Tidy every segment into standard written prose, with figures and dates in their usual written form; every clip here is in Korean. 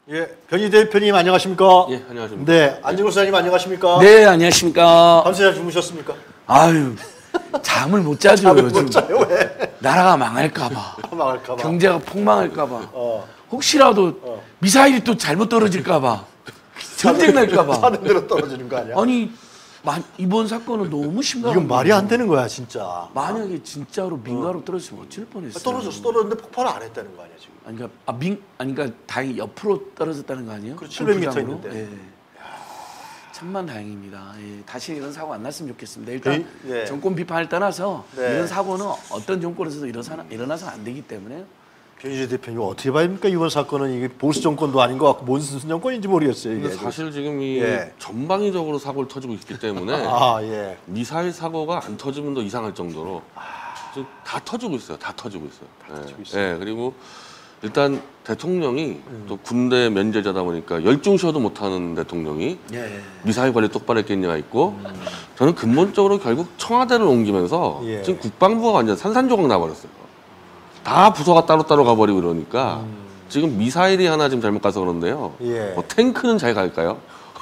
예, 변희 대표님 안녕하십니까? 예, 안녕하십니까. 네, 안진걸 소장님 안녕하십니까? 네, 안녕하십니까. 밤새 잘 주무셨습니까? 아유, 잠을 못 자죠, 잠을 요즘. 못 자요, 왜? 나라가 망할까봐. 망할까봐. 경제가 폭망할까봐. 혹시라도 미사일이 또 잘못 떨어질까봐. 전쟁 날까봐. 사는 대로 떨어지는 거 아니야? 아니, 이번 사건은 너무 심각한 이건 말이 안 되는 거야, 진짜. 만약에 진짜로 민가로 떨어지면 어쩔 뻔했어요. 떨어졌는데 폭발을 안 했다는 거 아니야, 지금? 그러니까 다행히 옆으로 떨어졌다는 거 아니에요? 그렇죠, 700m 있는데. 예. 천만 다행입니다. 예. 다시 이런 사고 안 났으면 좋겠습니다. 일단 예. 정권 비판을 떠나서 네. 이런 사고는 어떤 정권에서도 일어나서 안 되기 때문에 변희재 대표님 어떻게 봐야 됩니까? 이번 사건은 이게 보수 정권도 아닌 것 같고 무슨 정권인지 모르겠어요. 이게. 근데 사실 지금 이 예. 전방위적으로 사고를 터지고 있기 때문에 예. 미사일 사고가 안 터지면 더 이상할 정도로 지금 다 터지고 있어요. 다 터지고 있어요. 터지고 있어요. 예, 그리고 일단 대통령이 또 군대 면제자다 보니까 열중 쉬어도 못하는 대통령이 미사일 관리 똑바로 했겠냐가 있고 저는 근본적으로 결국 청와대를 옮기면서 예. 지금 국방부가 완전 산산조각 나버렸어요. 다 부서가 따로따로 가버리고 이러니까 지금 미사일이 하나 지금 잘못 가서 그런데요. 예. 뭐 탱크는 잘 갈까요?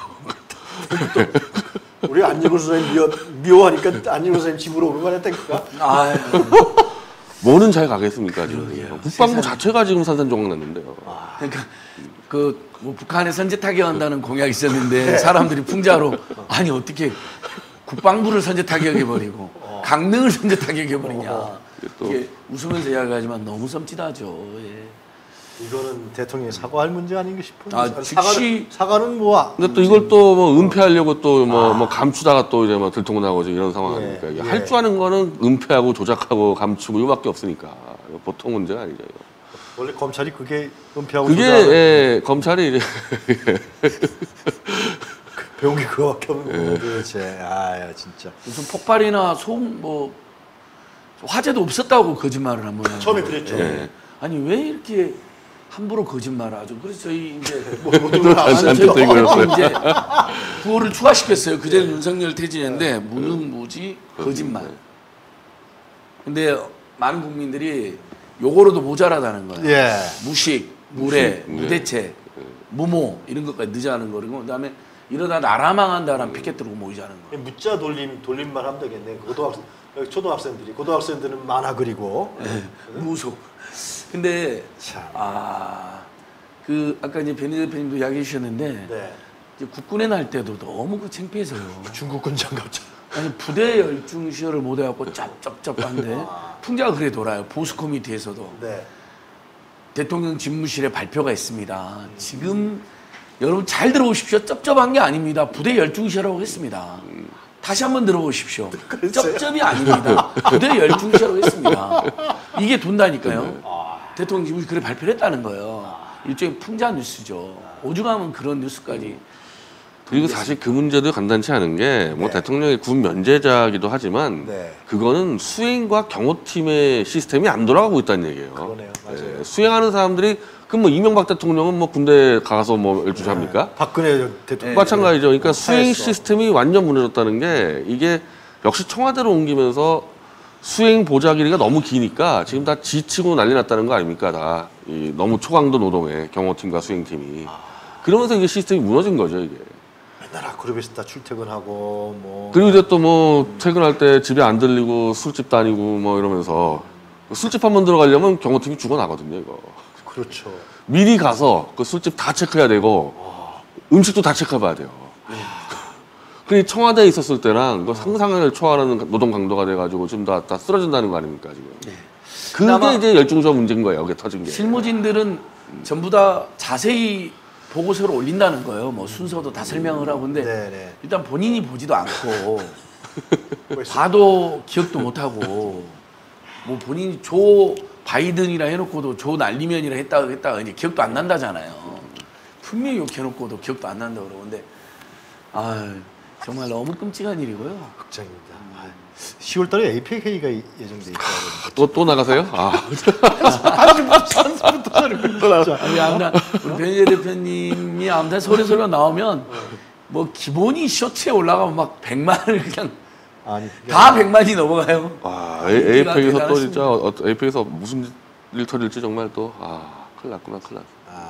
우리 안진걸 소장님 미워하니까 안진걸 소장님 집으로 오는 거 아니야, 탱크가? 아유. 뭐는 잘 가겠습니까 지금? 국방부 세상에. 자체가 지금 산산조각 났는데요. 그러니까 뭐 북한에 선제 타격한다는 공약이 있었는데 사람들이 풍자로 아니 어떻게 국방부를 선제 타격해 버리고 강릉을 선제 타격해 버리냐. 이게 웃으면서 이야기하지만 너무 섬찟하죠. 예. 이거는 대통령이 사과할 문제 아닌가 싶어요. 즉시 사과는 뭐? 근데 또 이걸 또 뭐 은폐하려고 또 뭐 감추다가 또 이제 뭐 들통나고 이런 상황 아닙니까? 예. 할 줄 아는 거는 은폐하고 조작하고 감추고 이거밖에 없으니까 보통 문제가 아니죠. 원래 검찰이 그게 은폐하고 그게 조작을 검찰이 이제 배운 게 그거밖에 없는 거예요, 도대체. 아야 진짜. 무슨 폭발이나 뭐 화재도 없었다고 거짓말을 한번 하고. 처음에 그랬죠. 예. 아니 왜 이렇게 함부로 거짓말을 하죠? 그래서 저희 이제 저한테 또 이거였어요. 이제 구호를 추가시켰어요. 그제는 윤석열 퇴진했는데 무능무지 거짓말. 근데 많은 국민들이 요거로도 모자라다는 거예요. 예. 무식, 무례, 무대책, 무모 이런 것까지 늦어하는 거고 그다음에 이러다 나라 망한다라는 피켓 들고 모이자는 거예요. 문자 돌림만 하면 되겠네. 초등학생들이 고등학생들은 만화 그리고 무속. 근데 참. 아까 이제 변희 대표님도 이야기해 주셨는데 네. 이제 국군에 날 때도 너무 창피해서요. 중국군 장갑차. 아니 부대 열중 시열을 못 해갖고 짭짭짭한데 풍자가 그래 돌아요. 보수 커뮤니티에서도 네. 대통령 집무실에 발표가 있습니다. 지금 여러분 잘 들어보십시오. 쩝쩝한 게 아닙니다. 부대 열중 시열라고 했습니다. 다시 한번 들어보십시오. 쩝쩝이 아닙니다. 부대 열중 시열라고 했습니다. 이게 돈다니까요. 대통령 집무실 그래 발표를 했다는 거예요. 일종의 풍자 뉴스죠. 오죽하면 그런 뉴스까지. 그리고 사실 그 문제도 간단치 않은 게 뭐 대통령이 군 면제자기도 하지만 그거는 수행과 경호팀의 시스템이 안 돌아가고 있다는 얘기예요. 그러네요. 맞아요. 예, 수행하는 사람들이 그럼 뭐 이명박 대통령은 뭐 군대 가서 뭐 열중합니까? 박근혜 대통령 마찬가지죠. 그러니까 수행 하였어. 시스템이 완전 무너졌다는 게 이게 역시 청와대로 옮기면서 수행 보자 길이가 너무 기니까 지금 다 지치고 난리 났다는 거 아닙니까? 다 너무 초강도 노동에 경호팀과 수행팀이 그러면서 이게 시스템이 무너진 거죠 이게. 맨날 그룹에서 다 출퇴근하고 뭐. 그리고 이제 또 뭐 퇴근할 때 집에 안 들리고 술집 다니고 뭐 이러면서 술집 한번 들어가려면 경호팀이 죽어나거든요 이거. 그렇죠. 미리 가서 그 술집 다 체크해야 되고 음식도 다 체크해봐야 돼요. 그 청와대에 있었을 때랑 그 상상을 초월하는 노동 강도가 돼가지고 지금 다 쓰러진다는 거 아닙니까 지금? 그게 이제 열중조 문제인 거예요. 이게 터진 게. 실무진들은 전부 다 자세히 보고서를 올린다는 거예요. 뭐 순서도 다 설명을 하고 근데 일단 본인이 보지도 않고 봐도 기억도 못 하고 뭐 본인이 조 바이든이라 해놓고도 조 날리면이라 했다가 이제 기억도 안 난다잖아요. 분명히 욕해놓고도 기억도 안 난다 그러는데 정말 너무 끔찍한 일이고요. 극장입니다. 10월 달에 APEC 회의가 예정돼 있다고. 또 나가세요? 아무튼 우리 변희재 대표님이 아무튼 소리소리가 나오면 뭐 기본이 쇼츠에 올라가면 막 100만을 그냥 다 100만이 넘어가요. 에이펙에서 또 진짜 에이펙에서 무슨 일 터질지 정말 또 큰일 났구나 큰일 났어.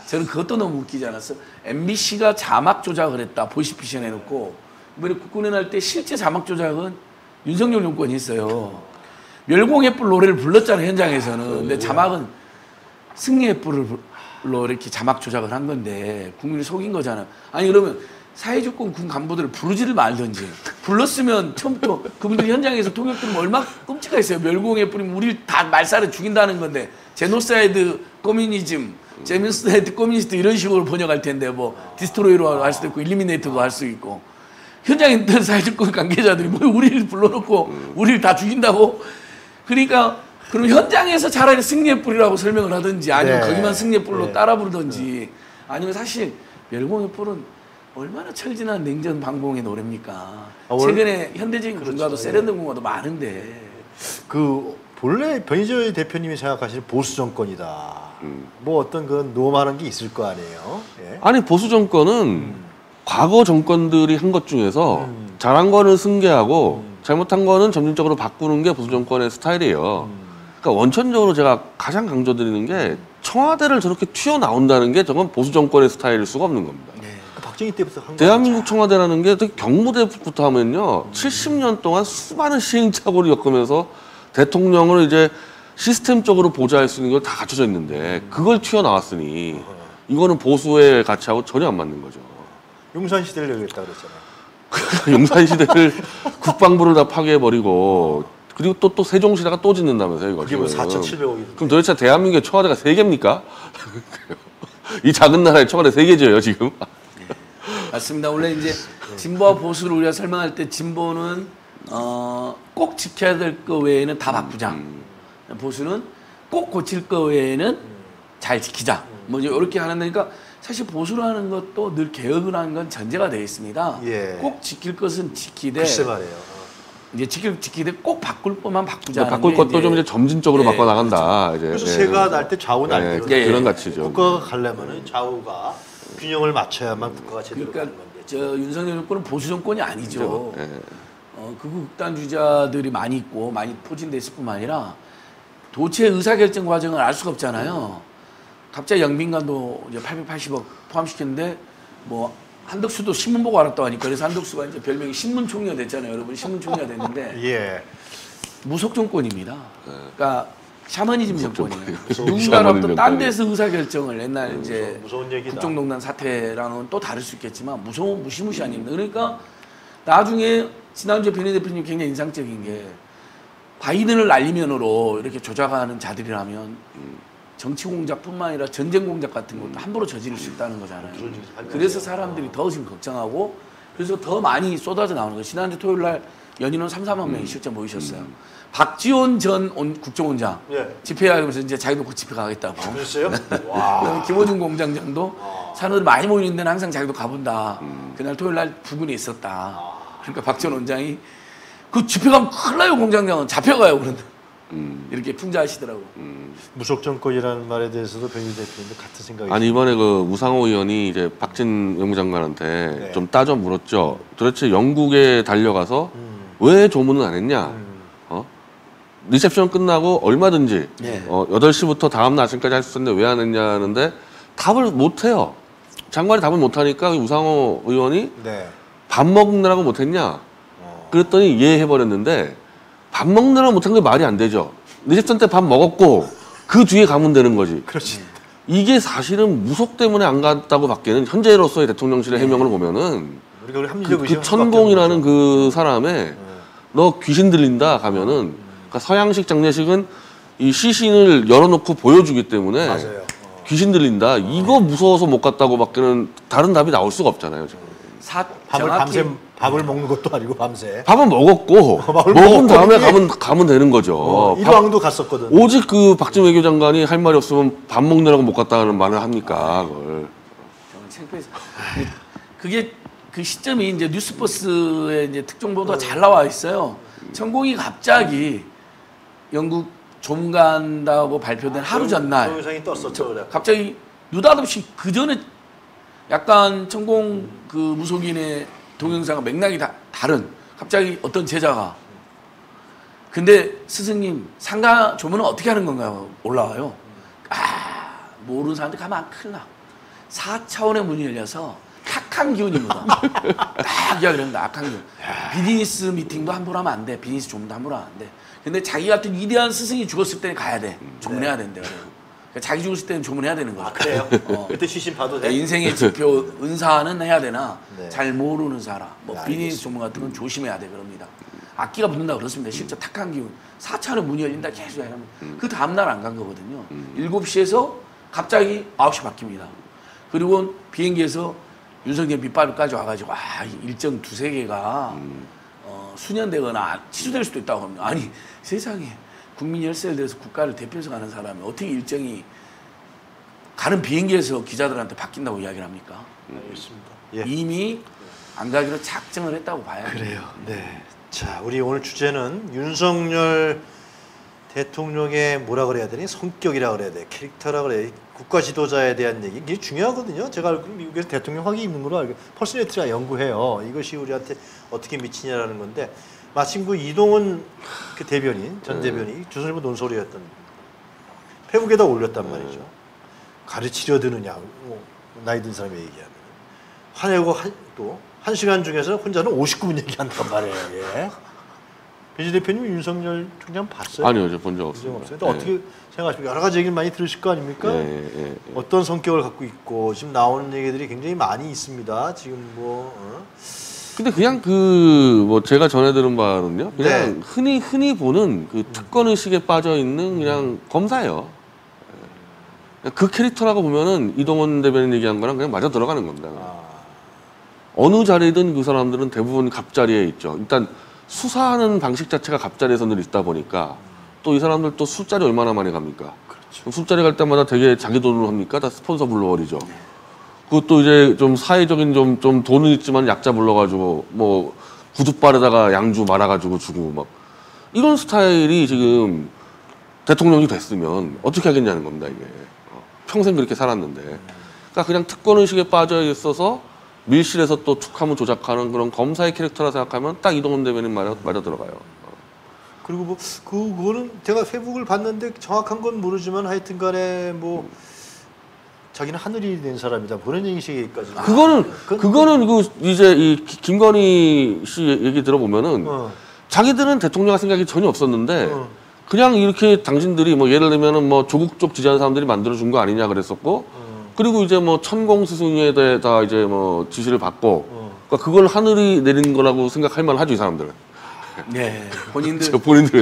저는 그것도 너무 웃기지 않았어? MBC가 자막 조작을 했다. 보이스피션 해놓고 이번에 국군의 날 때 실제 자막 조작은 윤석열 정권이 했어요. 멸공의 뿔 노래를 불렀잖아요, 현장에서는. 근데 자막은 승리의 뿔로 이렇게 자막 조작을 한 건데 국민을 속인 거잖아. 아니 그러면 사회주권 군 간부들을 부르지를 말든지 불렀으면 처음부터 그분들이 현장에서 통역 들으면 얼마나 끔찍했어요. 멸공의 뿔이면 우리를 다 말살을 죽인다는 건데 제노사이드 커뮤니즘, 제노사이드 커뮤니스트 이런 식으로 번역할 텐데 뭐 디스트로이로 할 수도 있고 일리미네이터도 할 수 있고 현장에 있던 사회주권 관계자들이 뭐 우리를 불러놓고 우리를 다 죽인다고. 그러니까 그럼 현장에서 차라리 승리의 뿔이라고 설명을 하든지 아니면 네. 거기만 승리의 뿔로 네. 따라 부르든지 아니면 사실 멸공의 뿔은 얼마나 철진한 냉전 방공의 노래입니까? 최근에 현대적인 군가도 세련된 군가도 많은데 그 본래 변희재 대표님이 생각하시는 보수 정권이다. 뭐 어떤 그런 노험하는 게 있을 거 아니에요. 예. 아니 보수 정권은 과거 정권들이 한 것 중에서 잘한 거는 승계하고 잘못한 거는 점진적으로 바꾸는 게 보수 정권의 스타일이에요. 그러니까 원천적으로 제가 가장 강조드리는 게 청와대를 저렇게 튀어나온다는 게 저건 보수 정권의 스타일일 수가 없는 겁니다. 그 박정희 때부터 한 대한민국 청와대라는 게 특히 경무대부터 하면요. 70년 동안 수많은 시행착오를 겪으면서 대통령을 이제 시스템적으로 보좌할 수 있는 걸 다 갖춰져 있는데 그걸 튀어나왔으니 이거는 보수의 가치하고 전혀 안 맞는 거죠. 용산 시대를 열겠다 그랬잖아요. 용산시대를 국방부를 다 파괴해버리고 그리고 또 세종시대가 또 짓는다면서요. 이거 그게 뭐 지금. 4,700억이. 그럼 도대체 대한민국의 청와대가 3개입니까? 이 작은 나라의 청와대 3개죠 지금. 맞습니다. 원래 이제 진보와 보수를 우리가 설명할 때 진보는 꼭 지켜야 될 거 외에는 다 바꾸자. 보수는 꼭 고칠 거 외에는 잘 지키자. 뭐 이렇게 하는 데니까 사실 보수라는 것도 늘 개혁을 하는 건 전제가 되어 있습니다. 예. 꼭 지킬 것은 지키되 글쎄 말이에요. 이제 지키되 꼭 바꿀 것만 바꾸자. 바꿀 것도 좀 이제 점진적으로 예, 바꿔 나간다. 이제 그래서 예. 새가 날 때 좌우는 안 되거든요. 예, 그런 가치죠. 국가가 가려면은 좌우가 균형을 맞춰야만 국가가 제대로 그러니까 가는 건데. 저 윤석열 정권은 보수 정권이 아니죠. 예. 극우 극단주의자들이 많이 있고 많이 포진돼 있을 뿐만 아니라 도체 의사결정 과정을 알 수가 없잖아요. 갑자기 영빈관도 이제 880억 포함시켰는데 뭐 한덕수도 신문 보고 알았다고 하니까 그래서 한덕수가 이제 별명이 신문총리가 됐잖아요. 여러분 신문총리가 됐는데 예. 무속 정권입니다. 그러니까 샤머니즘 정권이에요. 정권이에요. 누군가로부터 딴 샤머니즘 데서 의사결정을 옛날 이제 무서운 얘기다. 국정농단 사태랑은 또 다를 수 있겠지만 무시무시한 일입니다. 그러니까 나중에 지난주에 변희 대표님 굉장히 인상적인 게 바이든을 날리면으로 이렇게 조작하는 자들이라면 정치 공작뿐만 아니라 전쟁 공작 같은 것도 함부로 저지를 수 있다는 거잖아요. 그래서 사람들이 더 지금 걱정하고 그래서 더 많이 쏟아져 나오는 거예요. 지난주 토요일 날 연인원 3-4만 명이 실제 모이셨어요. 박지원 전 국정원장 예. 집회하면서 이제 자기도 곧 집회 가겠다고. 그랬어요? 그다음에 김호중 공장장도 사람들 많이 모이는 데는 항상 자기도 가본다. 그날 토요일 날 부근에 있었다. 그러니까 박지원 원장이 그 집회 가면 큰일 나요. 공장장은 잡혀가요. 그런데 이렇게 풍자하시더라고. 무속 정권이라는 말에 대해서도 변희 대표님도 같은 생각이. 아니 이번에 그 우상호 의원이 이제 박진 외무장관한테 네. 좀 따져 물었죠. 도대체 영국에 달려가서 왜 조문은 안 했냐? 리셉션 끝나고 얼마든지 네. 8시부터 다음 아침까지 할 수 있는데 왜 안 했냐는데 답을 못 해요. 장관이 답을 못 하니까 우상호 의원이 네. 밥 먹느라고 못 했냐? 그랬더니 이해해 버렸는데 밥 먹느라고 못한 게 말이 안 되죠. 리셉션 때 밥 먹었고 그 뒤에 가면 되는 거지. 그렇지. 이게 사실은 무속 때문에 안 갔다고 밖에는 현재로서의 대통령실의 해명을 보면은 우리가 합리적 그 의심을 천공이라는 그 사람의 너 귀신 들린다 가면은 그러니까 서양식 장례식은 이 시신을 열어놓고 보여주기 때문에 맞아요. 귀신 들린다 이거 무서워서 못 갔다고 밖에는 다른 답이 나올 수가 없잖아요. 지금. 밥을 정확히 밤새 밥을 먹는 것도 아니고 밤새. 밥은 먹었고 밥을 먹은 먹었거든요. 다음에 가면 되는 거죠. 일왕도 갔었거든. 오직 그 박진 외교장관이 할 말이 없으면 밥 먹느라고 못 갔다는 말을 합니까 그걸. 정말 창피해서. 그게 그 시점이 이제 뉴스버스의 이제 특종 보도가 잘 나와 있어요. 천공이 갑자기 영국 좀 간다고 발표된 하루 전날 동영상이 떴었죠. 그래. 갑자기 느닷없이 그 전에 약간 천공 그 무속인의 동영상과 맥락이 다른 갑자기 어떤 제자가 근데 스승님 상가 조문은 어떻게 하는 건가요? 올라와요. 모르는 사람들 가면 큰일 나. 4차원의 문이 열려서 악한 기운이 묻어. 딱 이야기를 합니다. 악한 기운. 비즈니스 미팅도 함부로 하면 안 돼. 비즈니스 조문도 함부로 하면 안 돼. 근데 자기 같은 위대한 스승이 죽었을 때는 가야 돼. 조문해야 된대. 그러니까 자기 죽었을 때는 조문해야 되는 거죠. 아, 그래요? 그때 시신 봐도 돼? 인생의 지표 은사는 해야 되나 네. 잘 모르는 사람 뭐 네, 비즈니스 조문 같은 건 조심해야 돼 그럽니다. 악기가 붙는다 그렇습니다. 실제 탁한 기운 4차원의 문이 열린다 계속 해야하면 그 다음날 안 간 거거든요. 7시에서 갑자기 9시 바뀝니다. 그리고 비행기에서 윤석열 밑바닥까지 와가지고 일정 두세 개가 수년되거나 취소될 수도 있다고 합니다. 아니 세상에 국민 열세를 대해서 국가를 대표해서 가는 사람이 어떻게 일정이 가는 비행기에서 기자들한테 바뀐다고 이야기를 합니까? 알겠습니다. 예. 이미 안 가기로 작정을 했다고 봐야 돼요. 그래요. 네. 자, 우리 오늘 주제는 윤석열 대통령의 뭐라 그래야 되니? 성격이라 그래야 돼. 캐릭터라 그래야 돼. 국가 지도자에 대한 얘기. 이게 중요하거든요. 제가 알고 미국에서 대통령학이 있는 걸로 알고 퍼스널리티가 연구해요. 이것이 우리한테 어떻게 미치냐라는 건데 마침 그 이동훈 그 대변인, 전 대변인이 조선일보 논설위였던 페북에다 올렸단 말이죠. 가르치려 드느냐. 나이 든 사람이 얘기하면. 화내고 또 1시간 중에서 혼자는 59분 얘기한단 말이에요. 예. 배지 대표님 윤석열 총장 봤어요? 아니요, 저 본 적 본 없습니다. 적 없어요. 또 어떻게 생각하십니까? 여러 가지 얘기를 많이 들으실 거 아닙니까? 예. 어떤 성격을 갖고 있고 지금 나오는 얘기들이 굉장히 많이 있습니다. 지금 뭐 근데 그냥 뭐 제가 전해 들은 바는요. 그냥 흔히 보는 그 특권 의식에 빠져 있는 그냥 검사예요. 그 캐릭터라고 보면은 이동원 대변인 얘기한 거랑 그냥 맞아 들어가는 겁니다. 어느 자리든 그 사람들은 대부분 갑자리에 있죠. 일단 수사하는 방식 자체가 갑자리에서 늘 있다 보니까 또 이 사람들 또 술자리 얼마나 많이 갑니까? 그렇죠. 술자리 갈 때마다 되게 자기 돈으로 합니까? 다 스폰서 불러버리죠. 그것도 이제 좀 사회적인 좀 돈은 있지만 약자 불러가지고 뭐 구두발에다가 양주 말아가지고 주고 막 이런 스타일이 지금 대통령이 됐으면 어떻게 하겠냐는 겁니다 이게. 평생 그렇게 살았는데. 그러니까 그냥 특권의식에 빠져 있어서 밀실에서 또 툭하면 조작하는 그런 검사의 캐릭터라 생각하면 딱 이동훈 대변인 맞아 들어가요. 그리고 뭐 그거는 제가 페북을 봤는데 정확한 건 모르지만 하여튼간에 뭐 자기는 하늘이 된 사람이다 그런 얘기까지. 그거는 이제 이 김건희 씨 얘기 들어보면은 자기들은 대통령 생각이 전혀 없었는데 그냥 이렇게 당신들이 뭐 예를 들면은 뭐 조국 쪽 지지하는 사람들이 만들어준 거 아니냐 그랬었고. 그리고 이제 뭐 천공 스승에 대해 다 이제 뭐 지시를 받고, 그러니까 그걸 하늘이 내린 거라고 생각할 만하죠 이 사람들은. 네, 본인들은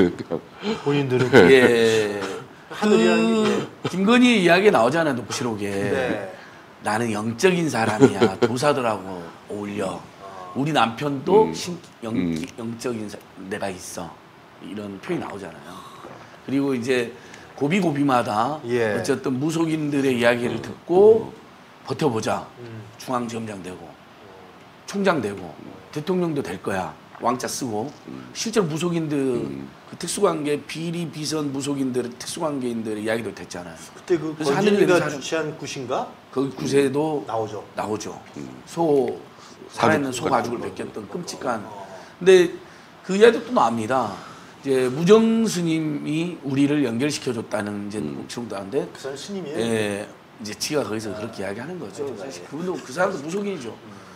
본인들은 하늘이라는 게 김건희 이야기 나오잖아요 녹취록에. 네. 나는 영적인 사람이야. 도사들하고 어울려. 우리 남편도 영적인 내가 있어. 이런 표현이 나오잖아요. 그리고 이제 고비마다 어쨌든 무속인들의 이야기를 듣고 버텨보자. 중앙지검장 되고 총장 되고 대통령도 될 거야. 왕자 쓰고 실제로 무속인들 그 특수관계 비리 비선 무속인들의 특수관계인들의 이야기도 됐잖아요. 그때 그 그래서 권진이가 주최한 굿인가? 그 굿에도 나오죠. 살아있는 소 가죽을 벗겼던 끔찍한. 근데 그 이야기도 또 나옵니다. 이제 무정 스님이 우리를 연결시켜줬다는 이제 녹취록도 하는데 그 사람 스님이에요? 예, 이제 지가 거기서 그렇게 이야기하는 거죠. 사실 그분도 그 사람도 무속인이죠.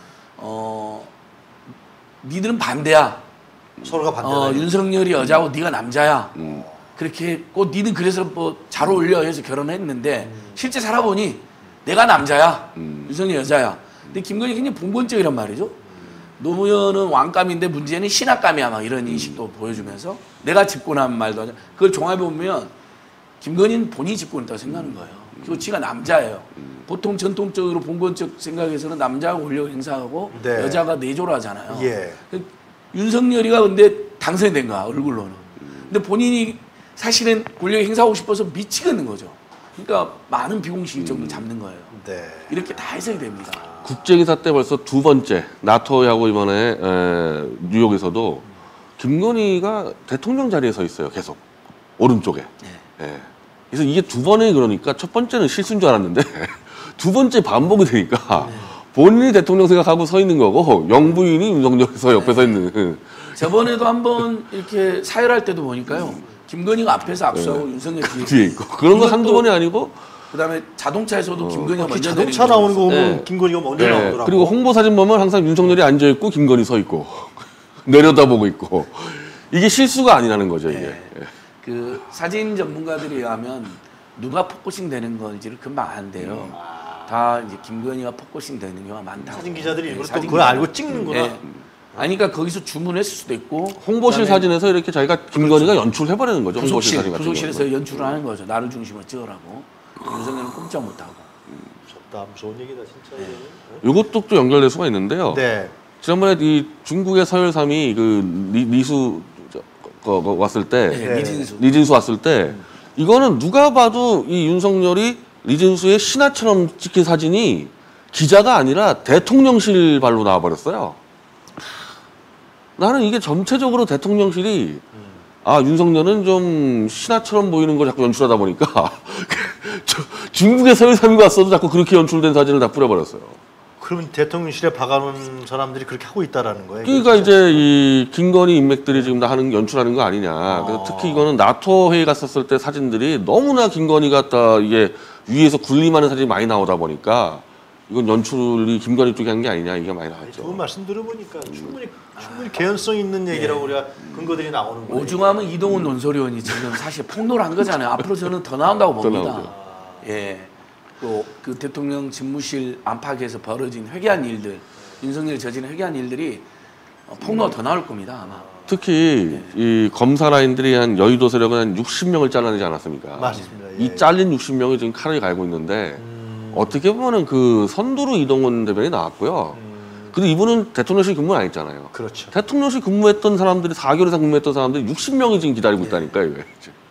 니들은 반대야. 서로가 반대야. 윤석열이 여자고 네가 남자야. 그렇게 했고 니는 그래서 뭐 잘 어울려 해서 결혼했는데 실제 살아보니 내가 남자야. 윤석열 여자야. 근데 김건희 굉장히 봉건적이란 말이죠. 노무현은 왕감인데 문재인은 신하감이야 막 이런 인식도 보여주면서 내가 집권한 말도 하죠. 그걸 종합해보면 김건희는 본인이 집권했다고 생각하는 거예요. 그리고 지가 남자예요. 보통 전통적으로 봉건적 생각에서는 남자가 권력을 행사하고 여자가 내조를 하잖아요. 윤석열이가 근데 당선이 된 거야 얼굴로는. 근데 본인이 사실은 권력을 행사하고 싶어서 미치겠는 거죠. 그러니까 많은 비공식 일정을 잡는 거예요. 이렇게 다 해석이 됩니다. 국제기사 때 벌써 두 번째 나토하고 이번에 뉴욕에서도 김건희가 대통령 자리에 서 있어요. 계속 오른쪽에. 그래서 이게 두 번에 그러니까 첫 번째는 실수인 줄 알았는데 두 번째 반복이 되니까 본인이 대통령 생각하고 서 있는 거고 영부인이 윤석열에서 옆에 서 있는. 저번에도 한번 이렇게 사열할 때도 보니까요. 김건희가 앞에서 압수하고 윤석열 뒤에 있고. 그런 거 한두 번이 아니고 그다음에 자동차에서도 김건희가 먼저 자동차 내린 나오는 거 보면 네. 김건희가 먼저 예, 나오더라고. 그리고 홍보 사진 보면 항상 윤석열이 앉아 있고 김건희 서 있고 내려다보고 있고 이게 실수가 아니라는 거죠 이게. 예. 그 사진 전문가들에 의하면 누가 포커싱 되는 건지를 금방 안돼요. 다 이제 김건희가 포커싱 되는 경우가 많다고. 사진 기자들이 일부러 또 사진 그걸 기자들. 알고 찍는구나. 예. 아니 그러니까 거기서 주문했을 수도 있고 홍보실 그다음에 사진에서 이렇게 자기가 김건희가 연출해버리는 거죠. 홍보실 사진 같은 부속실에서 경우는. 연출을 하는 거죠. 나를 중심으로 찍으라고. 윤석열은 꼼짝 못하고. 무섭다, 무서운 얘기다 진짜. 이것도 또 연결될 수가 있는데요. 네. 지난번에 이 중국의 서열삼이 그 리수 왔을 때 네, 리진수. 리진수 왔을 때 이거는 누가 봐도 이 윤석열이 리진수의 신하처럼 찍힌 사진이 기자가 아니라 대통령실 발로 나와버렸어요. 나는 이게 전체적으로 대통령실이 아 윤석열은 좀 신하처럼 보이는 걸 자꾸 연출하다 보니까 중국의 서열삼이 왔어도 자꾸 그렇게 연출된 사진을 다 뿌려버렸어요. 그러면 대통령실에 박아놓은 사람들이 그렇게 하고 있다라는 거예요. 그러니까 이제 이 김건희 인맥들이 지금 다 하는 연출하는 거 아니냐. 그래서 특히 이거는 나토 회의 갔었을 때 사진들이 너무나 김건희가 다 이게 위에서 군림하는 사진이 많이 나오다 보니까 이건 연출이 김건희 쪽에 한 게 아니냐 이게 많이 나왔죠. 좋은 말씀 들어보니까 충분히 개연성 있는 얘기라고 우리가 근거들이 나오는 거예요. 오중하면 이동훈 논설위원이 지금 사실 폭로를 한 거잖아요. 앞으로 저는 더 나온다고 봅니다. 나오죠. 예. 또 그 대통령 집무실 안팎에서 벌어진 회개한 일들, 윤석열이 저지른 회개한 일들이 폭로가 더 나올 겁니다 아마. 특히 이 검사 라인들이 한 여의도 세력은 한 60명을 잘라내지 않았습니까? 맞습니다. 예. 이 잘린 60명이 지금 칼을 갈고 있는데 어떻게 보면은 그 선두로 이동훈 대변이 나왔고요. 근데 이분은 대통령실 근무 안 했잖아요. 그렇죠. 대통령실 근무했던 사람들이 4개월 이상 근무했던 사람들이 60명이 지금 기다리고 있다니까요. 이게.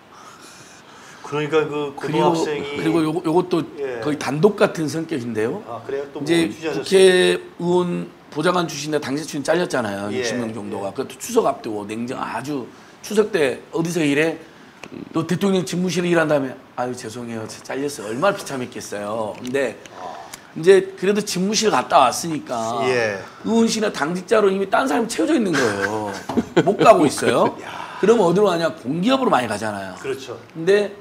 그러니까 그 고등학생이 그리고 요것도 예. 거의 단독 같은 성격인데요. 아 그래요? 또뭐 이제 취재하셨어요? 국회의원 보좌관 출신이나 당시 출신 잘렸잖아요. 예. 60명 정도가. 그것도 추석 앞두고 냉정 아주 추석 때 어디서 일해? 너 대통령 집무실에 일한 다음에 아유 죄송해요 잘렸어요. 얼마나 비참했겠어요. 근데 이제 그래도 집무실 갔다 왔으니까 예. 의원실이나 당직자로 이미 딴 사람이 채워져 있는 거예요. 못 가고 있어요. 그러면 어디로 가냐? 공기업으로 많이 가잖아요. 그렇죠. 근데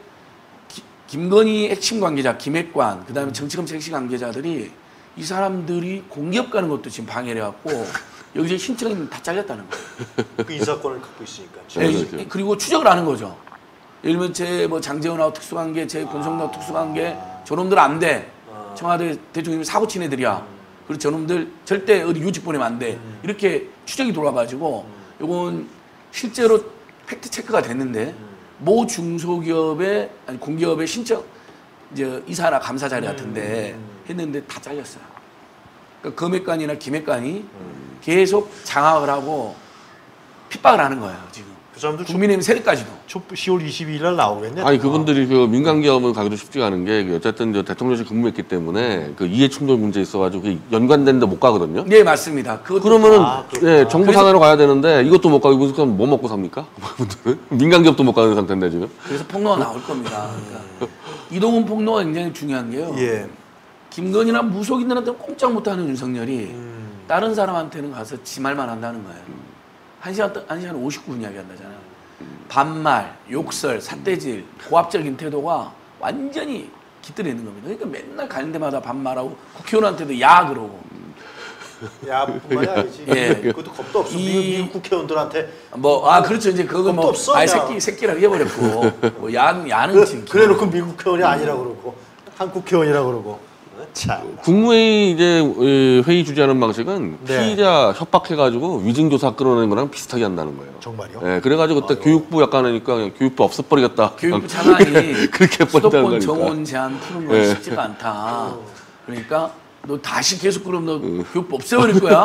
김건희 핵심 관계자, 김핵관, 그다음에 정치검찰 핵심 관계자들이 이 사람들이 공기업 가는 것도 지금 방해를 해갖고 여기서 신청이 다 잘렸다는 거예요. 그 인사권을 갖고 있으니까. 네. 그리고 추적을 하는 거죠. 예를 들면 제 뭐 장재원하고 특수관계, 제 권성동하고 특수관계 저놈들 안 돼. 청와대 대통령이 사고 친 애들이야. 그리고 저놈들 절대 어디 유직 보내면 안 돼. 이렇게 추적이 돌아가지고 이건 실제로 팩트 체크가 됐는데 모 중소기업의 아니 공기업의 신청 이제 이사나 감사 자리 같은데 했는데 다 잘렸어요. 그러니까 검핵관이나 김핵관이 계속 장악을 하고 핍박을 하는 거예요 지금. 그 사람들 국민의힘 세력까지도. 10월 22일 날 나오겠네. 아니 그분들이 그 민간기업은 가기도 쉽지가 않은 게 어쨌든 저 대통령실 근무했기 때문에 그 이해충돌 문제 있어가지고 그게 연관되는데 못 가거든요. 네 맞습니다. 그것도 그러면은 그렇구나. 예, 정부 산하로 가야 되는데 이것도 못 가고 무슨 뭐 먹고 삽니까? 그분들은 민간기업도 못 가는 상태인데 지금. 그래서 폭로가 나올 겁니다. 그러니까 이동훈 폭로가 굉장히 중요한 게요. 예. 김건희나 무속인들한테는 꼼짝 못하는 윤석열이 다른 사람한테는 가서 지 말만 한다는 거예요. 1시간 59분 이야기한다잖아요. 반말, 욕설, 삿대질, 고압적인 태도가 완전히 깃들어 있는 겁니다. 그러니까 맨날 가는 데마다 반말하고 국회의원한테도 야 그러고. 야, 뿐만이 아니지. 예. 그것도 겁도 없어. 이- 미국 국회의원들한테. 그렇죠. 이제 그거 겁도 뭐 없어, 아예 그냥. 새끼라고 해버렸고 뭐 야는 지금 그래놓고 미국 국회의원이 아니라고 그러고 한국 국회의원이라고 그러고. 참. 국무회의 이제 회의 주재하는 방식은 네. 피의자 협박해가지고 위증조사 끌어내는 거랑 비슷하게 한다는 거예요. 정말요? 예, 그래가지고 그때 교육부 약간 하니까 그냥 교육부 없애버리겠다. 교육부 차관이 그렇게 해버린다는 수도권 거니까. 정원 제한 푸는 건 예. 쉽지가 않다. 그러니까 너 다시 계속 그럼 너 교육부 없애버릴 거야?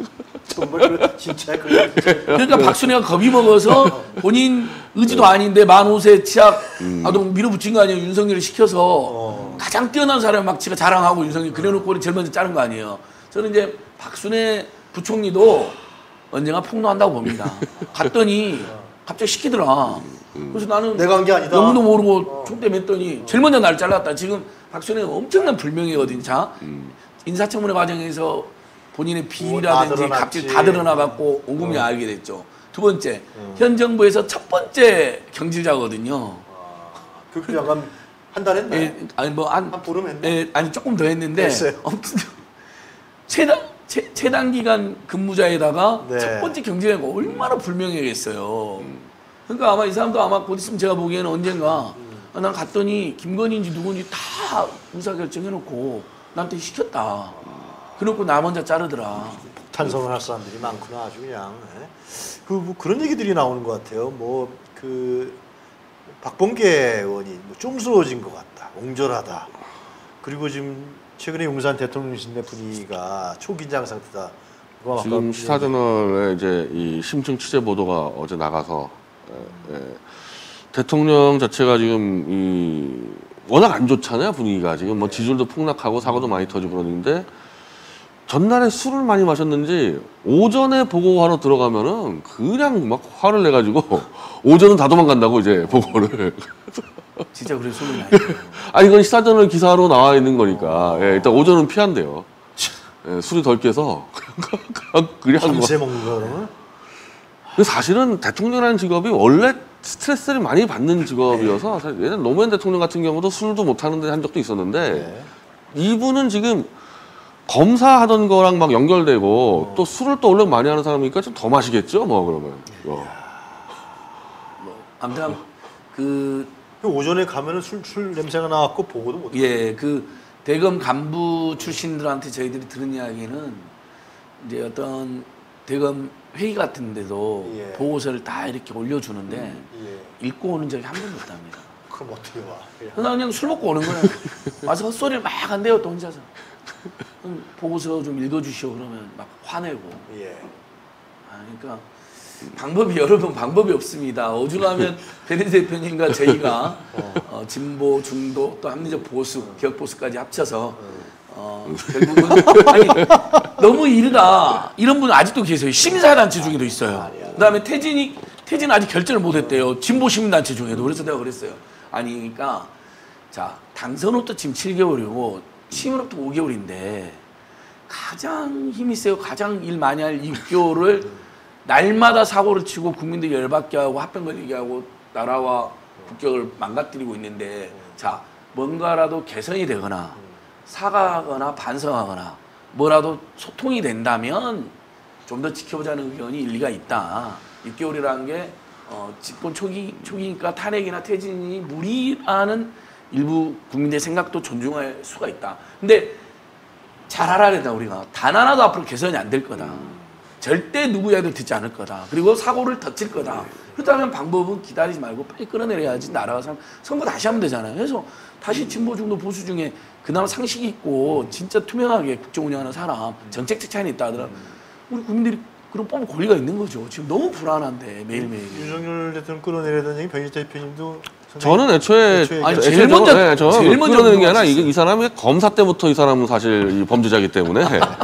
정말 진짜 그래. 그러니까 박순애가 겁이 먹어서 본인 의지도 아닌데 만 5세 치약 아동 밀어붙인 거 아니에요. 윤석열을 시켜서 가장 뛰어난 사람 막 지가 자랑하고 윤석열 그래놓고 제일 먼저 자른 거 아니에요. 저는 이제 박순애 부총리도 언젠가 폭로한다고 봅니다. 갔더니 갑자기 시키더라. 그래서 나는 내가 한 게 아니다. 영문도 모르고 총대 맸더니 제일 먼저 날 잘랐다. 지금 박순애가 엄청난 불명예거든요. 자, 인사청문회 과정에서 본인의 다 비리라든지 드러났지. 갑질 다 드러나갖고 온 국민이 알게 됐죠. 두 번째, 현 정부에서 첫 번째 경질자거든요. 그 약간 한 달 했나요? 예, 아니 한 보름 했나? 예, 아니 조금 더 했는데 했어요. 아무튼 최단 기간 근무자에다가 네. 첫 번째 경쟁자가 얼마나 불명예겠어요. 그러니까 아마 이 사람도 아마 곧 있으면 제가 보기에는 언젠가 난 갔더니 김건희인지 누군지 다 의사결정해놓고 나한테 시켰다. 그래놓고 나 먼저 자르더라. 탄성을 할 사람들이 많구나 아주 그냥. 예. 뭐 그런 얘기들이 나오는 것 같아요. 뭐 그 박범계 의원이 뭐 쫌스러워진 것 같다, 옹졸하다. 그리고 지금 최근에 용산 대통령실내 분위기가 초긴장 상태다. 그거 지금 아까 시사저널에 이제 이 심층 취재 보도가 어제 나가서 대통령 자체가 지금 워낙 안 좋잖아요, 분위기가. 지금 뭐 지지율도 폭락하고 사고도 많이 터지고 그러는데 전날에 술을 많이 마셨는지 오전에 보고하러 들어가면은 그냥 막 화를 내가지고 오전은 다 도망간다고 이제 보고를. 진짜 그래 소문이 나요. 아니 이건 시사저널 기사로 나와 있는 거니까 일단 오전은 피한대요. 술이 덜 깨서 그냥 밤새 먹는 거는 근데 사실은 대통령이라는 직업이 원래 스트레스를 많이 받는 직업이어서 사실 예전 노무현 대통령 같은 경우도 술도 못 하는데 한 적도 있었는데 이분은 지금 검사하던 거랑 막 연결되고 또 술을 또 원래 많이 하는 사람이니까 좀 더 마시겠죠, 뭐 그러면. 아무튼 그 오전에 가면은 술 냄새가 나갖고 보고도 못. 예, 그 대검 간부 출신들한테 저희들이 들은 이야기는 이제 어떤 대검 회의 같은 데도 예. 보고서를 다 이렇게 올려주는데 예. 읽고 오는 적이 한 번도 없답니다. 그럼 어떻게 와? 나 그냥 술 먹고 오는 거야. 와서 헛소리를 막 한대요, 또 혼자서. 보고서 좀 읽어주시오 그러면 막 화내고. 예. 그러니까 방법이 여러분 방법이 없습니다. 오죽하면 베네디 대표님과 저희가 진보, 중도 또 합리적 보수, 개혁 보수까지 합쳐서 결국은 아니 너무 이르다 이런 분 아직도 계세요. 시민사회단체 중에도 있어요. 그다음에 태진은 아직 결정을 못했대요. 진보 시민단체 중에도. 그래서 내가 그랬어요. 아니 그러니까 자 당선 후부터 지금 7개월이고 취임 후부터 5개월인데 가장 힘이 세고 가장 일 많이 할 이 6개월을 날마다 사고를 치고 국민들 열받게 하고 합병 걸리게 하고 나라와 국격을 망가뜨리고 있는데 자 뭔가라도 개선이 되거나 사과하거나 반성하거나 뭐라도 소통이 된다면 좀 더 지켜보자는 의견이 일리가 있다. 6개월이라는 게 집권 초기니까 탄핵이나 퇴진이 무리라는 일부 국민들의 생각도 존중할 수가 있다. 근데 잘 알아야 된다 우리가. 단 하나도 앞으로 개선이 안 될 거다. 절대 누구야도 듣지 않을 거다. 그리고 사고를 덧칠 거다. 그렇다면 방법은 기다리지 말고 빨리 끌어내려야지 나라가 선거 다시 하면 되잖아요. 그래서 다시 진보 중도 보수 중에 그나마 상식 있고 진짜 투명하게 국정 운영하는 사람 정책적 차이는 있다 하더라도 우리 국민들이 그런 뽑을 권리가 있는 거죠. 지금 너무 불안한데 매일매일. 윤석열 대통령 끌어내려던 얘기 변희재 대표님도 저는 애초에 아니, 제일 먼저 제일 먼저 끌어내는 게 아니라 물어봤었어요. 이 사람이 검사 때부터 이 사람은 사실 이 범죄자이기 때문에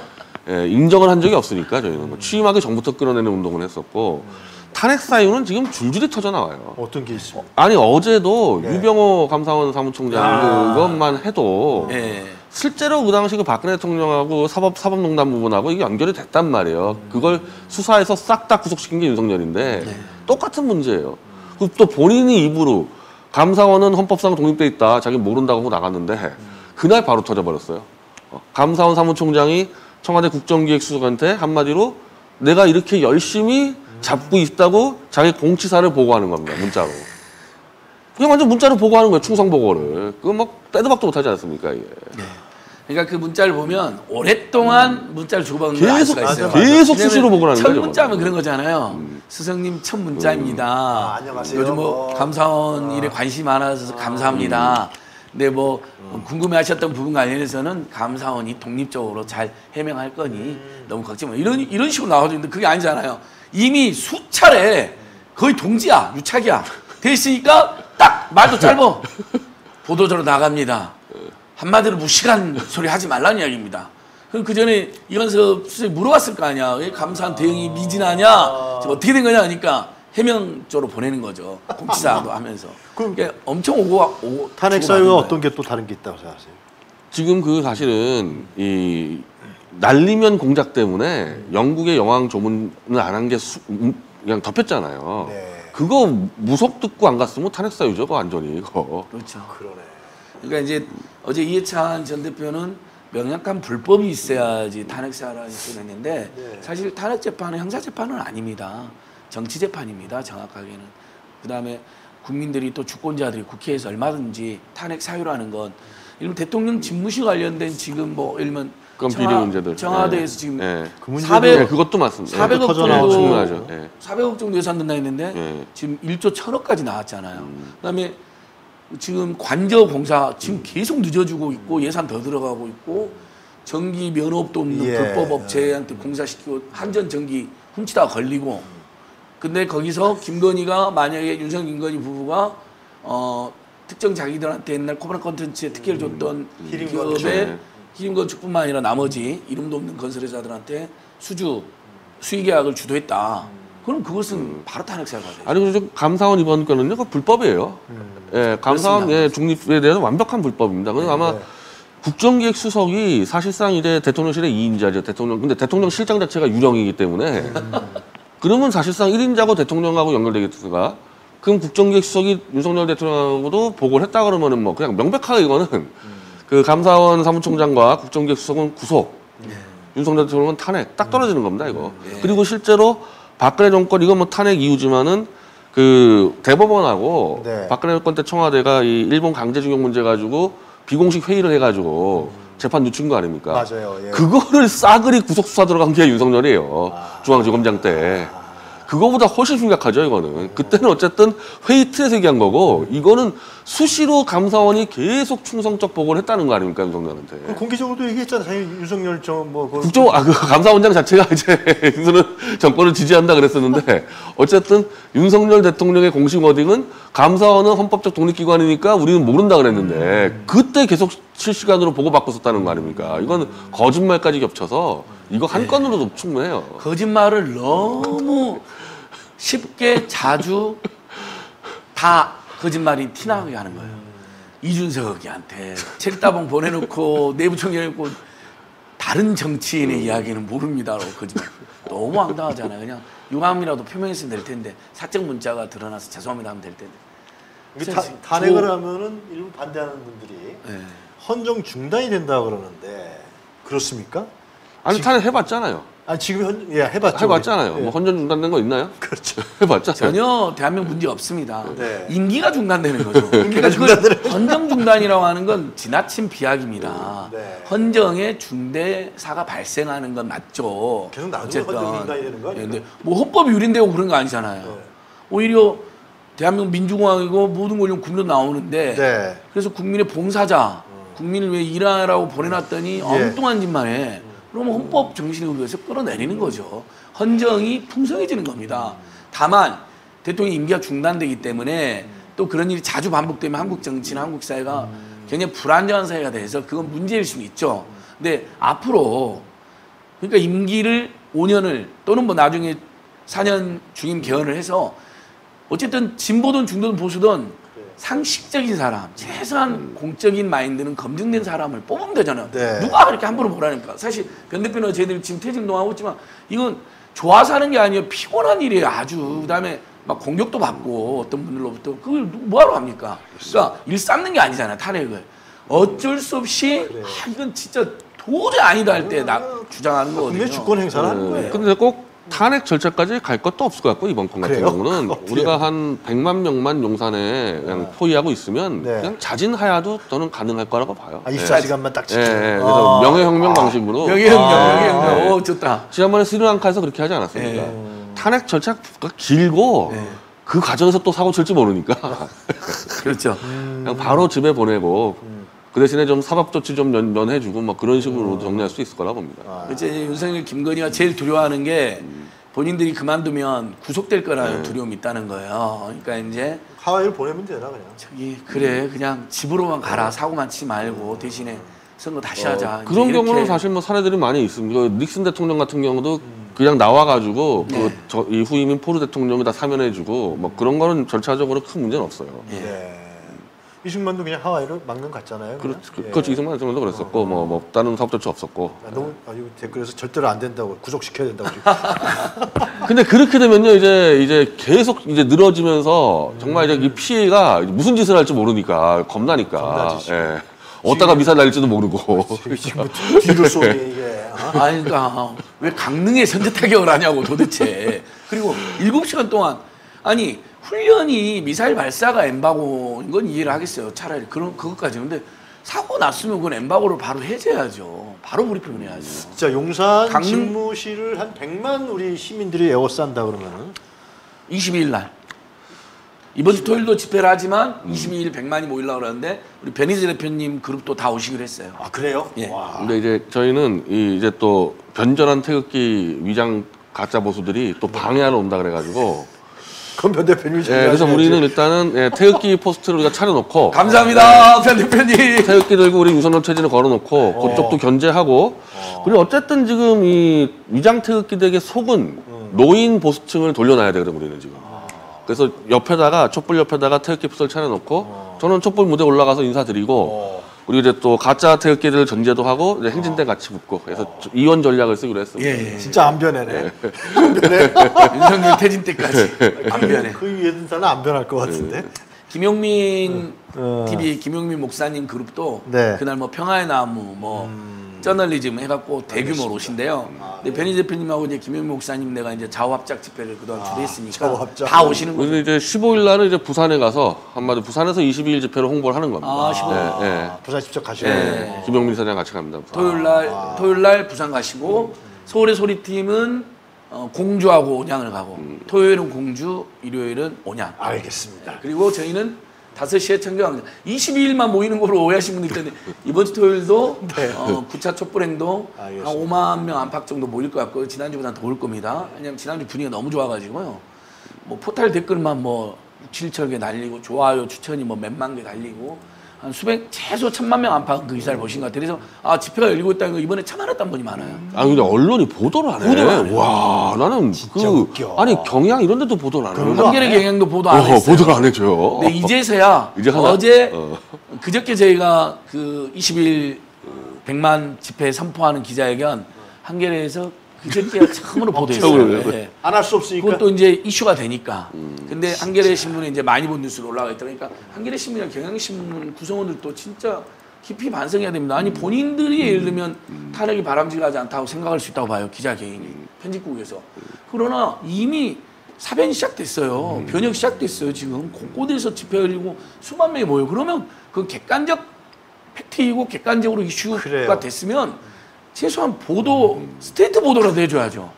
인정을 한 적이 없으니까 저희는 뭐 취임하기 전부터 끌어내는 운동을 했었고 탄핵 사유는 지금 줄줄이 터져 나와요. 어떤 게 있습니까? 아니 어제도 네. 유병호 감사원 사무총장 그것만 해도 예. 실제로 그 당시 그 박근혜 대통령하고 사법농단 부분하고 이게 연결이 됐단 말이에요. 그걸 수사해서 싹 다 구속시킨 게 윤석열인데 똑같은 문제예요. 그리고 또 본인이 입으로 감사원은 헌법상 독립돼 있다. 자기 모른다고 하고 나갔는데 그날 바로 터져버렸어요. 감사원 사무총장이 청와대 국정기획수석한테 한마디로 내가 이렇게 열심히 잡고 있다고 자기 공치사를 보고하는 겁니다. 문자로. 그냥 완전 문자로 보고하는 거예요. 충성 보고를. 그거 막 빼도 박도 못하지 않습니까? 이게. 그러니까 그 문자를 보면 오랫동안 문자를 주고받는 걸 알 계속 수가 있어요. 계속 수시로 보고 하는 첫 거죠. 문자면 그런 거잖아요. 스승님 첫 문자입니다. 안녕하세요. 요즘 뭐 감사원 일에 관심이 많아서 감사합니다. 근데 뭐 궁금해하셨던 부분 관련해서는 감사원이 독립적으로 잘 해명할 거니 너무 걱정 마. 이런 식으로 나와도 있는데 그게 아니잖아요. 이미 수차례 거의 동지야, 유착이야. 돼 있으니까 딱 말도 짧어. 보도자로 나갑니다. 한마디로 무식한 소리 하지 말라는 이야기입니다. 그럼 그 전에 이건섭 수석이 물어봤을 거 아니야. 왜 감사한 대응이 미진하냐? 지금 어떻게 된 거냐 하니까 해명조로 보내는 거죠. 공치사도 하면서. 그러니까 엄청 오고 탄핵 사유가 어떤 게 또 다른 게 있다고 생각하세요? 지금 그 사실은 이 날리면 공작 때문에 영국의 영왕 조문을 안 한 게 그냥 덮였잖아요. 네. 그거 무속 듣고 안 갔으면 탄핵 사유죠, 그거 완전히 이거. 그렇죠. 그러네. 그러니까 이제 어제 이해찬 전 대표는 명확한 불법이 있어야지 탄핵 사안이 있었는데 네. 사실 탄핵 재판은 형사 재판은 아닙니다. 정치 재판입니다. 정확하게는. 그다음에 국민들이 또 주권자들이 국회에서 얼마든지 탄핵 사유라는 건 예를 들면 대통령 집무실 관련된 지금 뭐 예를 들면 그건 비리 문제들. 청와대에서 지금 그 문제도 400억 네, 그것도 맞습니다. 400억 터져 정도 나오죠. 충분하죠. 예. 400억 정도 예산 든다 했는데 예. 지금 1조 1,000억까지 나왔잖아요. 그다음에 지금 관저 공사 지금 계속 늦어지고 있고 예산 더 들어가고 있고 전기 면허업도 없는 예. 불법 업체한테 공사시키고 한전 전기 훔치다가 걸리고 근데 거기서 김건희가 만약에 윤석열 김건희 부부가 특정 자기들한테 옛날 코브라 컨텐츠에 특혜를 줬던 히림 기업의 건축. 히림 건축뿐만 아니라 나머지 이름도 없는 건설회사들한테 수의 계약을 주도했다. 그럼 그것은 바로 탄핵 사유가 돼요. 아니 그리고 감사원 이번 건은요, 그 불법이에요. 예, 감사원 예, 중립에 대해서 완벽한 불법입니다. 그래서 아마 네. 국정기획수석이 사실상 이제 대통령실의 2인자죠. 근데 대통령 실장 자체가 유령이기 때문에 그러면 사실상 1인자고 대통령하고 연결되겠다가 그럼 국정기획수석이 윤석열 대통령하고도 보고를 했다 그러면은 뭐 그냥 명백하게 이거는 그 감사원 사무총장과 국정기획수석은 구속, 윤석열 대통령은 탄핵 딱 떨어지는 겁니다 이거. 그리고 실제로 박근혜 정권 이건 뭐 탄핵 이유지만은 그 대법원하고 네. 박근혜 정권 때 청와대가 이 일본 강제징용 문제 가지고 비공식 회의를 해가지고 재판 늦춘 거 아닙니까? 맞아요. 예. 그거를 싸그리 구속 수사 들어간 게 윤석열이에요. 중앙지검장 때. 그거보다 훨씬 심각하죠, 이거는. 그때는 어쨌든 회의 틀에서 얘기한 거고, 이거는 수시로 감사원이 계속 충성적 보고를 했다는 거 아닙니까, 윤석열한테. 공개적으로도 얘기했잖아요. 자기 윤석열 그 감사원장 자체가 이제 윤석열 정권을 지지한다 그랬었는데, 어쨌든 윤석열 대통령의 공식 워딩은 감사원은 헌법적 독립기관이니까 우리는 모른다 그랬는데, 그때 계속 실시간으로 보고받고 있었다는 거 아닙니까? 이건 거짓말까지 겹쳐서, 이거 한 건으로도 충분해요. 거짓말을 너무 쉽게 자주 다 거짓말이 티나게 하는 거예요. 이준석이한테 책다봉 보내놓고 내부 총회해놓고 다른 정치인의 이야기는 모릅니다라고 거짓말. 너무 황당하잖아요. 그냥 유감이라도 표명했으면 될 텐데 사적 문자가 드러나서 죄송합니다 하면 될 텐데. 이게 탄핵을 하면은 일부 반대하는 분들이 네. 헌정 중단이 된다 그러는데 그렇습니까? 아니, 탄핵 해봤잖아요. 아 지금 해봤죠. 해봤잖아요. 우리. 뭐 헌정 중단된 거 있나요? 그렇죠. 해봤잖아요. 전혀 대한민국 문제 없습니다. 네. 임기가 중단되는 거죠. 그러니까 그걸 헌정 중단이라고 하는 건 지나친 비약입니다. 네. 헌정에 중대사가 발생하는 건 맞죠. 계속 나중에 헌정 중단이 되는 거 아닙니까? 근데 뭐 헌법이 유린되고 그런 거 아니잖아요. 네. 오히려 대한민국 민주공화국이고 모든 권력 국민으로 나오는데 네. 그래서 국민의 봉사자, 국민을 위해 일하라고 보내놨더니 엉뚱한 짓만 해. 그러면 헌법 정신에 의해서 끌어내리는 거죠. 헌정이 풍성해지는 겁니다. 다만 대통령 임기가 중단되기 때문에 또 그런 일이 자주 반복되면 한국 정치나 한국 사회가 굉장히 불안정한 사회가 돼서 그건 문제일 수 있죠. 근데 앞으로 그러니까 임기를 5년을 또는 뭐 나중에 4년 중임 개헌을 해서 어쨌든 진보든 중도든 보수든 상식적인 사람, 최소한 공적인 마인드는 검증된 사람을 뽑으면 되잖아요. 네. 누가 그렇게 함부로 뭐라니까. 사실 변 대표는 저희들 지금 퇴진동하고 있지만 이건 좋아서 하는 게 아니에요. 피곤한 일이에요. 아주. 그다음에 막 공격도 받고 어떤 분들로부터 그걸 뭐하러 합니까? 그러니까 일 쌓는 게 아니잖아요. 탄핵을. 어쩔 수 없이 이건 진짜 도저히 아니다 할 때 주장하는 거거든요. 국민의 주권 행사를 하는 거예요. 근데 꼭 탄핵 절차까지 갈 것도 없을 것 같고 이번 건 같은 그래요? 경우는 어때요? 우리가 한 100만 명만 용산에 그냥 포위하고 있으면 네. 그냥 자진하야도 저는 가능할 거라고 봐요. 24시간만 딱 예, 지키고. 그래서 명예혁명 방식으로 명예혁명. 오, 좋다. 지난번에 스리랑카에서 그렇게 하지 않았습니까? 네. 탄핵 절차가 길고 그 과정에서 또 사고 칠지 모르니까 그렇죠. 그냥 바로 집에 보내고 그 대신에 좀 사법 조치 좀 면해주고 뭐 그런 식으로 정리할 수 있을 거라 봅니다. 이제 윤석열, 김건희가 제일 두려워하는 게 본인들이 그만두면 구속될 거라는 두려움이 있다는 거예요. 그러니까 이제 하와이를 보내면 되나 그냥. 저기 그래 그냥 집으로만 가라 사고만 치지 말고 대신에 선거 다시 하자. 이제 그런 이렇게. 경우는 사실 뭐 사례들이 많이 있습니다. 그 닉슨 대통령 같은 경우도 그냥 나와가지고 이 후임인 포르 대통령이 다 사면해주고 뭐 그런 거는 절차적으로 큰 문제는 없어요. 네. 이승만도 그냥 하와이로 막는 갔잖아요. 그냥. 그렇죠. 이승만 정도 그랬었고 뭐 다른 사업자도 없었고. 너무 이거 댓글에서 절대로 안 된다고 구속시켜야 된다고. 근데 그렇게 되면요 이제 계속 이제 늘어지면서 정말 이제 이 피해가 무슨 짓을 할지 모르니까 겁나니까. 겁나지, 예. 어디다가 미사일 날릴지도 모르고. 지금 뒤로 쏘니 이게. 아니, 그러니까 왜 강릉에 선제 타격을 하냐고 도대체. 그리고 7시간 동안 아니 훈련이 미사일 발사가 엠바고인 건 이해를 하겠어요. 차라리 그것까지. 근데 사고 났으면 그건 엠바고를 바로 해제해야죠. 바로 브리핑을 해야죠. 진짜 용산 강릉- 집무실을 한 100만 우리 시민들이 에워싼다 그러면은 22일 날. 이번 주 토요일도 집회를 하지만 22일 100만이 모이려고 그러는데 우리 변희재 대표님 그룹도 다 오시기로 했어요. 아 그래요? 예. 와. 근데 이제 저희는 이제 또 변절한 태극기 위장 가짜 보수들이 또 방해하러 온다 그래가지고. 그럼 변 대표님이 예, 그래서 우리는 일단은 태극기 포스트를 우리가 차려놓고 감사합니다, 변 대표님. 태극기 들고 우리 윤석열 체제를 걸어놓고 그쪽도 견제하고 그리고 어쨌든 지금 이 위장 태극기 댁의 속은 노인 보수층을 돌려놔야 되거든 우리는 지금. 그래서 옆에다가 촛불 옆에다가 태극기 포스를 차려놓고 저는 촛불 무대 올라가서 인사드리고 우리 이제 또 가짜 태극기들 전제도 하고 이제 행진대 같이 붙고 그래서 이원 전략을 쓰기로 했습니다. 예. 진짜 안 변해네. 안 변해. 윤석열 퇴진 때까지 안 변해. 그 위에는 안 변할 것 같은데. 김용민 TV 김용민 목사님 그룹도 네. 그날 뭐 평화의 나무 뭐 저널리즘 해갖고 대규모로 오신대요. 근데 변희 대표님하고 이제 김용민 목사님 내가 이제 좌우합작 집회를 그동안 주도했으니까 좌우합작. 다 오시는 거예요. 우리는 이제 15일 날은 이제 부산에 가서 한마디 부산에서 22일 집회를 홍보를 하는 겁니다. 아, 15일. 예, 예. 부산 직접 가시고. 예. 김용민 사장 같이 갑니다. 토요일 날 부산 가시고 서울의 소리팀은 공주하고 온양을 가고 토요일은 공주, 일요일은 온양. 알겠습니다. 그리고 저희는 5시에 청경합니다. 22일만 모이는 걸로 오해하신 분들 있는데 이번 주 토요일도 9차 촛불행동 한 알겠습니다. 5만 명 안팎 정도 모일 것 같고요. 지난주보다 더 올 겁니다. 왜냐면 지난주 분위기가 너무 좋아가지고요. 뭐 포탈 댓글만 뭐 6, 7천 개 달리고 좋아요, 추천이 뭐 몇만 개 달리고 한 최소 1,000만 명 안팎 그 기사를 보신 것 같아요. 그래서 집회가 열리고 있다는 거 이번에 참아냈다는 분이 많아요. 아 근데 언론이 보도를 안 해. 보도를 안 해요. 와 나는 진짜 웃겨. 아니 경향 이런 데도 보도를 안 해. 한겨레 경향도 보도 안 했어요. 보도를 안 해줘요. 근데 이제서야 이제 하나? 어제 그저께 저희가 그 20일 100만 집회 선포하는 기자회견 한겨레에서 그저께 처음으로 보도했어요. 네. 안 할 수 없으니까. 그것도 이제 이슈가 되니까. 근데 한겨레 신문에 이제 많이 본 뉴스로 올라가 있다 그러니까 한겨레 신문이랑 경향신문 구성원들도 진짜 깊이 반성해야 됩니다. 아니 본인들이 예를 들면 탄핵이 바람직하지 않다고 생각할 수 있다고 봐요. 기자 개인이 편집국에서. 그러나 이미 사변이 시작됐어요. 변혁 시작됐어요. 지금 곳곳에서 집회 열리고 수만 명이 모여. 그러면 그 객관적 팩트이고 객관적으로 이슈가 그래요. 됐으면 최소한 보도 스테이트 보도라도 해줘야죠.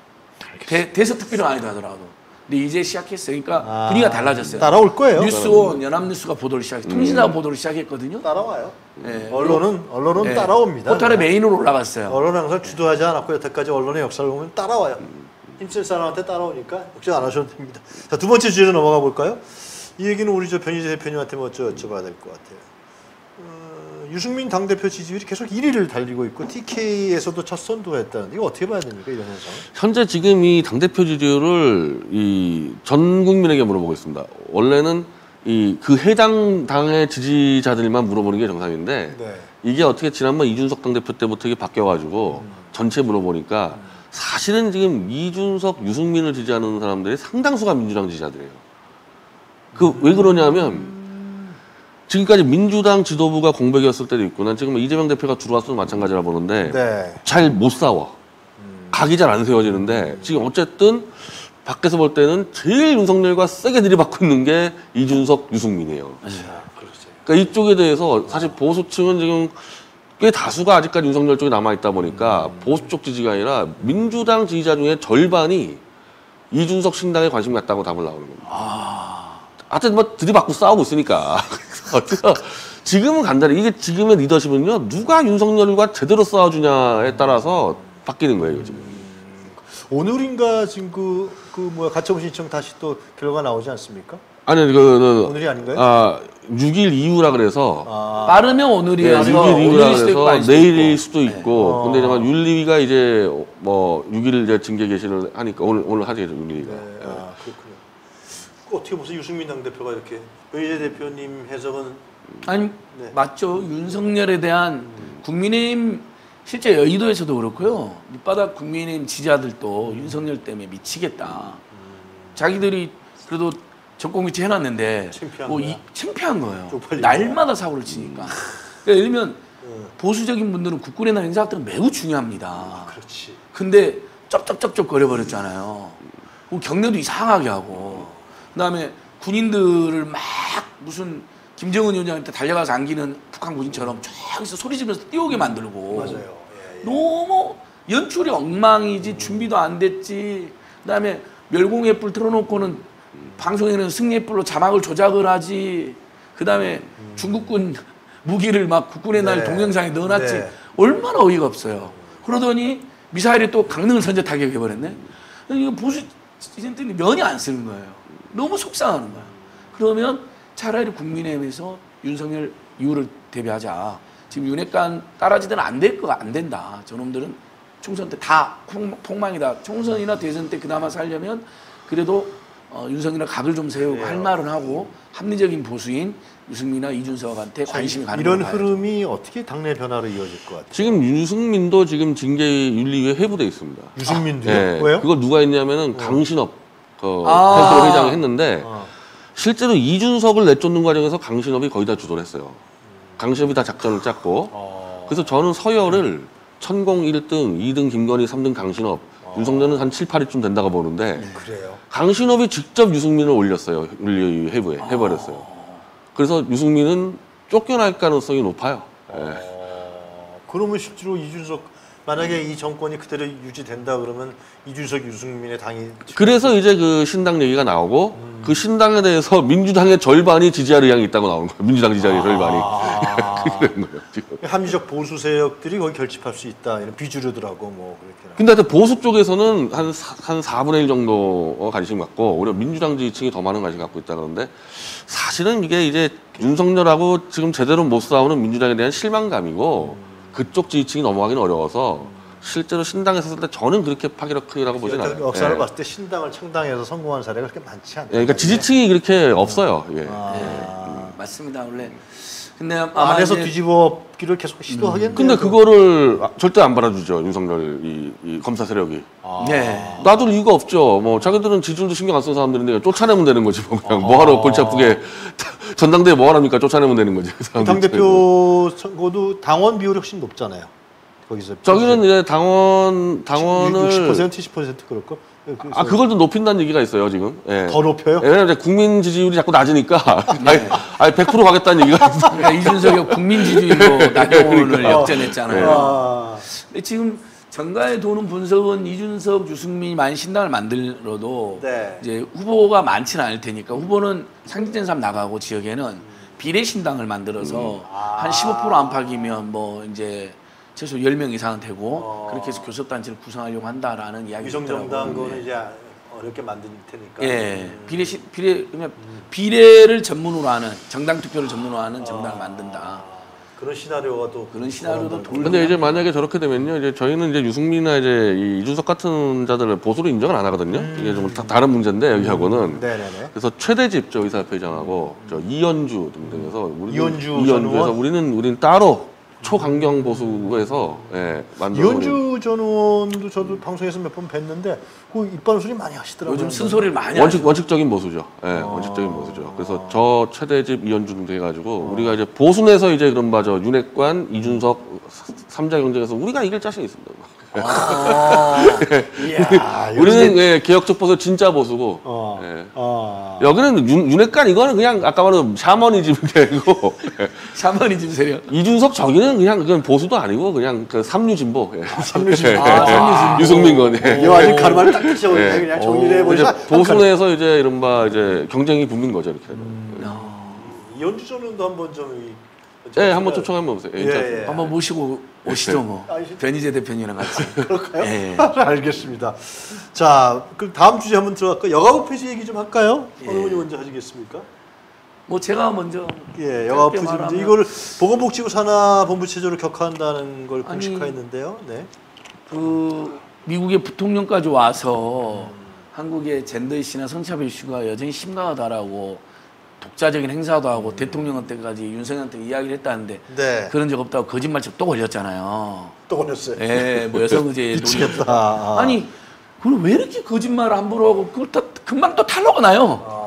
대서특필은 아니더라도. 근데 이제 시작했어요. 그러니까 분위기가 달라졌어요. 따라올 거예요. 뉴스원, 연합뉴스가 보도를 시작했어요. 통신사가 보도를 시작했거든요. 따라와요. 네. 언론은 네. 따라옵니다. 포털의 메인으로 올라갔어요. 언론은 항상 주도하지 않았고 여태까지 언론의 역사를 보면 따라와요. 힘쓸 사람한테 따라오니까 걱정 안 하셔도 됩니다. 자, 두 번째 주제로 넘어가 볼까요? 이 얘기는 우리 변희재 대표님한테 먼저 여쭤봐야 될 것 같아요. 유승민 당대표 지지율이 계속 1위를 달리고 있고 TK에서도 첫 선두했다는데 이거 어떻게 봐야 됩니까, 이런 현상? 현재 지금 이 당대표 지지율을 전 국민에게 물어보겠습니다. 원래는 그 해당 당의 지지자들만 물어보는 게 정상인데 네. 이게 어떻게 지난번 이준석 당대표 때부터 이게 바뀌어가지고 전체 물어보니까 사실은 지금 이준석, 유승민을 지지하는 사람들이 상당수가 민주당 지지자들이에요. 왜 그러냐면 지금까지 민주당 지도부가 공백이었을 때도 있고 난 지금 이재명 대표가 들어왔어도 마찬가지라 보는데 네. 잘 못 싸워. 각이 잘 안 세워지는데 지금 어쨌든 밖에서 볼 때는 제일 윤석열과 세게 들이받고 있는 게 이준석, 유승민이에요. 그러니까 이쪽에 대해서 사실 보수층은 지금 꽤 다수가 아직까지 윤석열 쪽에 남아있다 보니까 보수 쪽 지지가 아니라 민주당 지지자 중에 절반이 이준석 신당에 관심 갖다고 답을 나오는 겁니다. 하여튼 뭐 들이받고 싸우고 있으니까. 지금은 간단해. 이게 지금의 리더십은요, 누가 윤석열과 제대로 싸워주냐에 따라서 바뀌는 거예요, 지금. 오늘인가 지금 가처분 신청 다시 또 결과 나오지 않습니까? 아니, 오늘이 아닌가요? 6일 이후라 그래서. 빠르면 오늘이어서 6일 이후라 오늘일 수도 있고 그래서 아닐 수도 내일일 있고. 수도 있고. 근데 정말 윤리위가 이제 뭐 6일 이제 징계 개시를 하니까 오늘 하죠, 윤리위가. 네. 그렇군요. 어떻게 보세요? 유승민 당대표가 이렇게 변희재 대표님 해석은 아니 네. 맞죠. 윤석열에 대한 국민의힘 실제 여의도에서도 그렇고요. 밑바닥 국민의힘 지지자들도 윤석열 때문에 미치겠다. 자기들이 그래도 정권 교체 해놨는데 창피한 뭐 거야. 창피한 거예요. 쪽팔린 날마다 사고를 치니까. 그러니까 예를 들면 보수적인 분들은 국군이나 행사 같은 건 매우 중요합니다. 그렇지. 근데 쩝쩝쩝쩝 거려버렸잖아요. 경례도 이상하게 하고 그다음에 군인들을 막 무슨 김정은 위원장한테 달려가서 안기는 북한 군인처럼 저기서 소리 지르면서 뛰어오게 만들고 맞아요. 예, 예. 너무 연출이 엉망이지 준비도 안 됐지. 그다음에 멸공의 뿔 틀어놓고는 방송에는 승리의 뿔로 자막을 조작을 하지. 그다음에 중국군 무기를 막 국군의 날 네. 동영상에 넣어놨지. 네. 얼마나 어이가 없어요. 그러더니 미사일이 또 강릉을 선제 타격해버렸네. 이거 보수 지진들이 면이 안 쓰는 거예요. 너무 속상하는 거야. 그러면 차라리 국민의힘에서 윤석열 이후를 대비하자. 지금 윤핵관 따라지든 안 된다. 저놈들은 총선 때 다 폭망이다. 총선이나 대선 때 그나마 살려면 그래도 윤석열이랑 각을 좀 세우고 할 말은 하고 합리적인 보수인 유승민이나 이준석한테 관심이 가는 이런 거예요. 흐름이 어떻게 당내 변화로 이어질 것 같아요? 지금 유승민도 지금 징계윤리위에 회부돼 있습니다. 유승민도요? 네. 왜요? 그걸 누가 했냐면은 강신업 아. 펜트로 회장이 했는데 어. 실제로 이준석을 내쫓는 과정에서 강신업이 거의 다 주도를 했어요. 강신업이 다 작전을 짰고 그래서 저는 서열을 천공 1등, 2등 김건희, 3등 강신업, 윤석열은 한 7, 8위쯤 된다고 보는데 그래요. 강신업이 직접 유승민을 올렸어요. 윤리위 회부에 해버렸어요. 그래서 유승민은 쫓겨날 가능성이 높아요. 예. 그러면 실제로 이준석 만약에 이 정권이 그대로 유지된다 그러면 이준석, 유승민의 당이 그래서 이제 그 신당 얘기가 나오고 그 신당에 대해서 민주당의 절반이 지지할 의향이 있다고 나오는 거예요. 민주당 지지할 절반이. 그런 거예요, 지금. 합리적 보수 세력들이 거기 결집할 수 있다. 이런 비주류들하고 뭐 그렇게. 근데 하여튼 보수 쪽에서는 한 4분의 1 정도 관심 갖고 오히려 민주당 지지층이 더 많은 관심 갖고 있다 그러는데 사실은 이게 이제 윤석열하고 지금 제대로 못 싸우는 민주당에 대한 실망감이고 그쪽 지지층이 넘어가기는 어려워서 실제로 신당에 섰을 때 저는 그렇게 파괴력 크다고 보진 않아요. 역사를 예. 봤을 때 신당을 창당해서 성공한 사례가 그렇게 많지 않아요. 예, 그러니까 지지층이 그렇게 없어요. 예. 맞습니다. 원래 근데 안에서 이제 뒤집어기를 계속 시도하겠네요. 근데 그거를 절대 안 받아주죠. 윤석열 이 검사 세력이. 네. 놔둘 이유가 없죠. 뭐 자기들은 지지율도 신경 안 쓰는 사람들인데 쫓아내면 되는 거지. 뭐 그냥 뭐하러 골치 아프게 전당대회 뭐 하랍니까? 쫓아내면 되는 거지. 당 대표 선거도 당원 비율이 훨씬 높잖아요. 거기서 저기는 이제 당원을 60% 70% 그럴 거. 그걸 더 높인다는 얘기가 있어요 지금. 예. 더 높여요? 왜냐면 이제 국민 지지율이 자꾸 낮으니까 아예 100% 가겠다는 얘기가 있어요. 그러니까 이준석이 국민 지지율로 나경원을 역전했잖아요. 근데 지금 정가에 도는 분석은 이준석, 유승민이 만약 신당을 만들어도 네. 이제 후보가 많지는 않을 테니까 후보는 상징된 사람 나가고 지역에는 비례 신당을 만들어서 한 15% 안팎이면 뭐 이제 최소 10명 이상은 되고 그렇게 해서 교섭단체를 구성하려고 한다라는 이야기가 있더라고요. 위성정당 거는 이제 어렵게 만들 테니까. 예, 그러면 비례를 전문으로 하는 정당 투표를 전문으로 하는 정당을 만든다. 그런 시나리오가 또 그런 시나리오도 돌고. 근데 이제 만약에 저렇게 되면요, 이제 저희는 이제 유승민이나 이제 이 이준석 같은 자들을 보수로 인정을 안 하거든요. 이게 좀 다른 문제인데 여기하고는. 네네네. 그래서 최대집 저 의사협회장하고 저 이현주 등등에서 이현주 이현주에서 전 우리는 따로 초강경 보수에서 만들어. 이현주 전 의원도 저도 방송에서 몇 번 뵀는데 그 입반 소리 많이 하시더라고요. 요즘 쓴소리를 많이 하죠. 원칙적인 보수죠. 원칙적인 보수죠. 그래서 저 최대집 이현주 등등 해가지고 우리가 이제 보수 내에서 이제 그런 바죠. 윤핵관, 이준석 3자 경쟁에서 우리가 이길 자신이 있습니다. 이야, 우리는 개혁적 보수 진짜 보수고. 여기는 윤핵관 이거는 그냥 아까 말한 샤머니즘이고 샤머니즘 세력. 이준석 저기는 그냥 보수도 아니고 그냥 그 삼류 진보. 삼류 진보. 삼류 진보. 유승민 건. 이거 아직 가르마를 딱 끼쳐버리네. 그냥 정리를 해버리자. 보수 내에서 이제 이른바 이제 경쟁이 붙는 거죠 이렇게. 이현주 전 의원도 한번 좀. 한번 초청하면 오세요. 예. 한번 모시고 오시죠 뭐. 변희재 대표님이랑 같이. 그럴까요? 예. 알겠습니다. 자, 그럼 다음 주제 한번 들어갈까요? 여가부 폐지 얘기 좀 할까요? 어느 분이 먼저 하시겠습니까? 뭐 제가 먼저. 예, 여가부 폐지 말하면- 문제. 이거를 보건복지부 산하본부 체제로 격화한다는 걸 아니, 공식화했는데요. 네. 그 미국의 부통령까지 와서 한국의 젠더 이슈나 성차별 이슈가 여전히 심각하다라고 독자적인 행사도 하고 대통령한테까지 윤석열한테 이야기를 했다는데 네. 그런 적 없다고 거짓말처럼 또 걸렸잖아요. 또 걸렸어요. 예, 뭐 여성의제 미치겠다. 아니 그걸 왜 이렇게 거짓말을 함부로 하고 그걸 다 금방 또 탈로가 나요.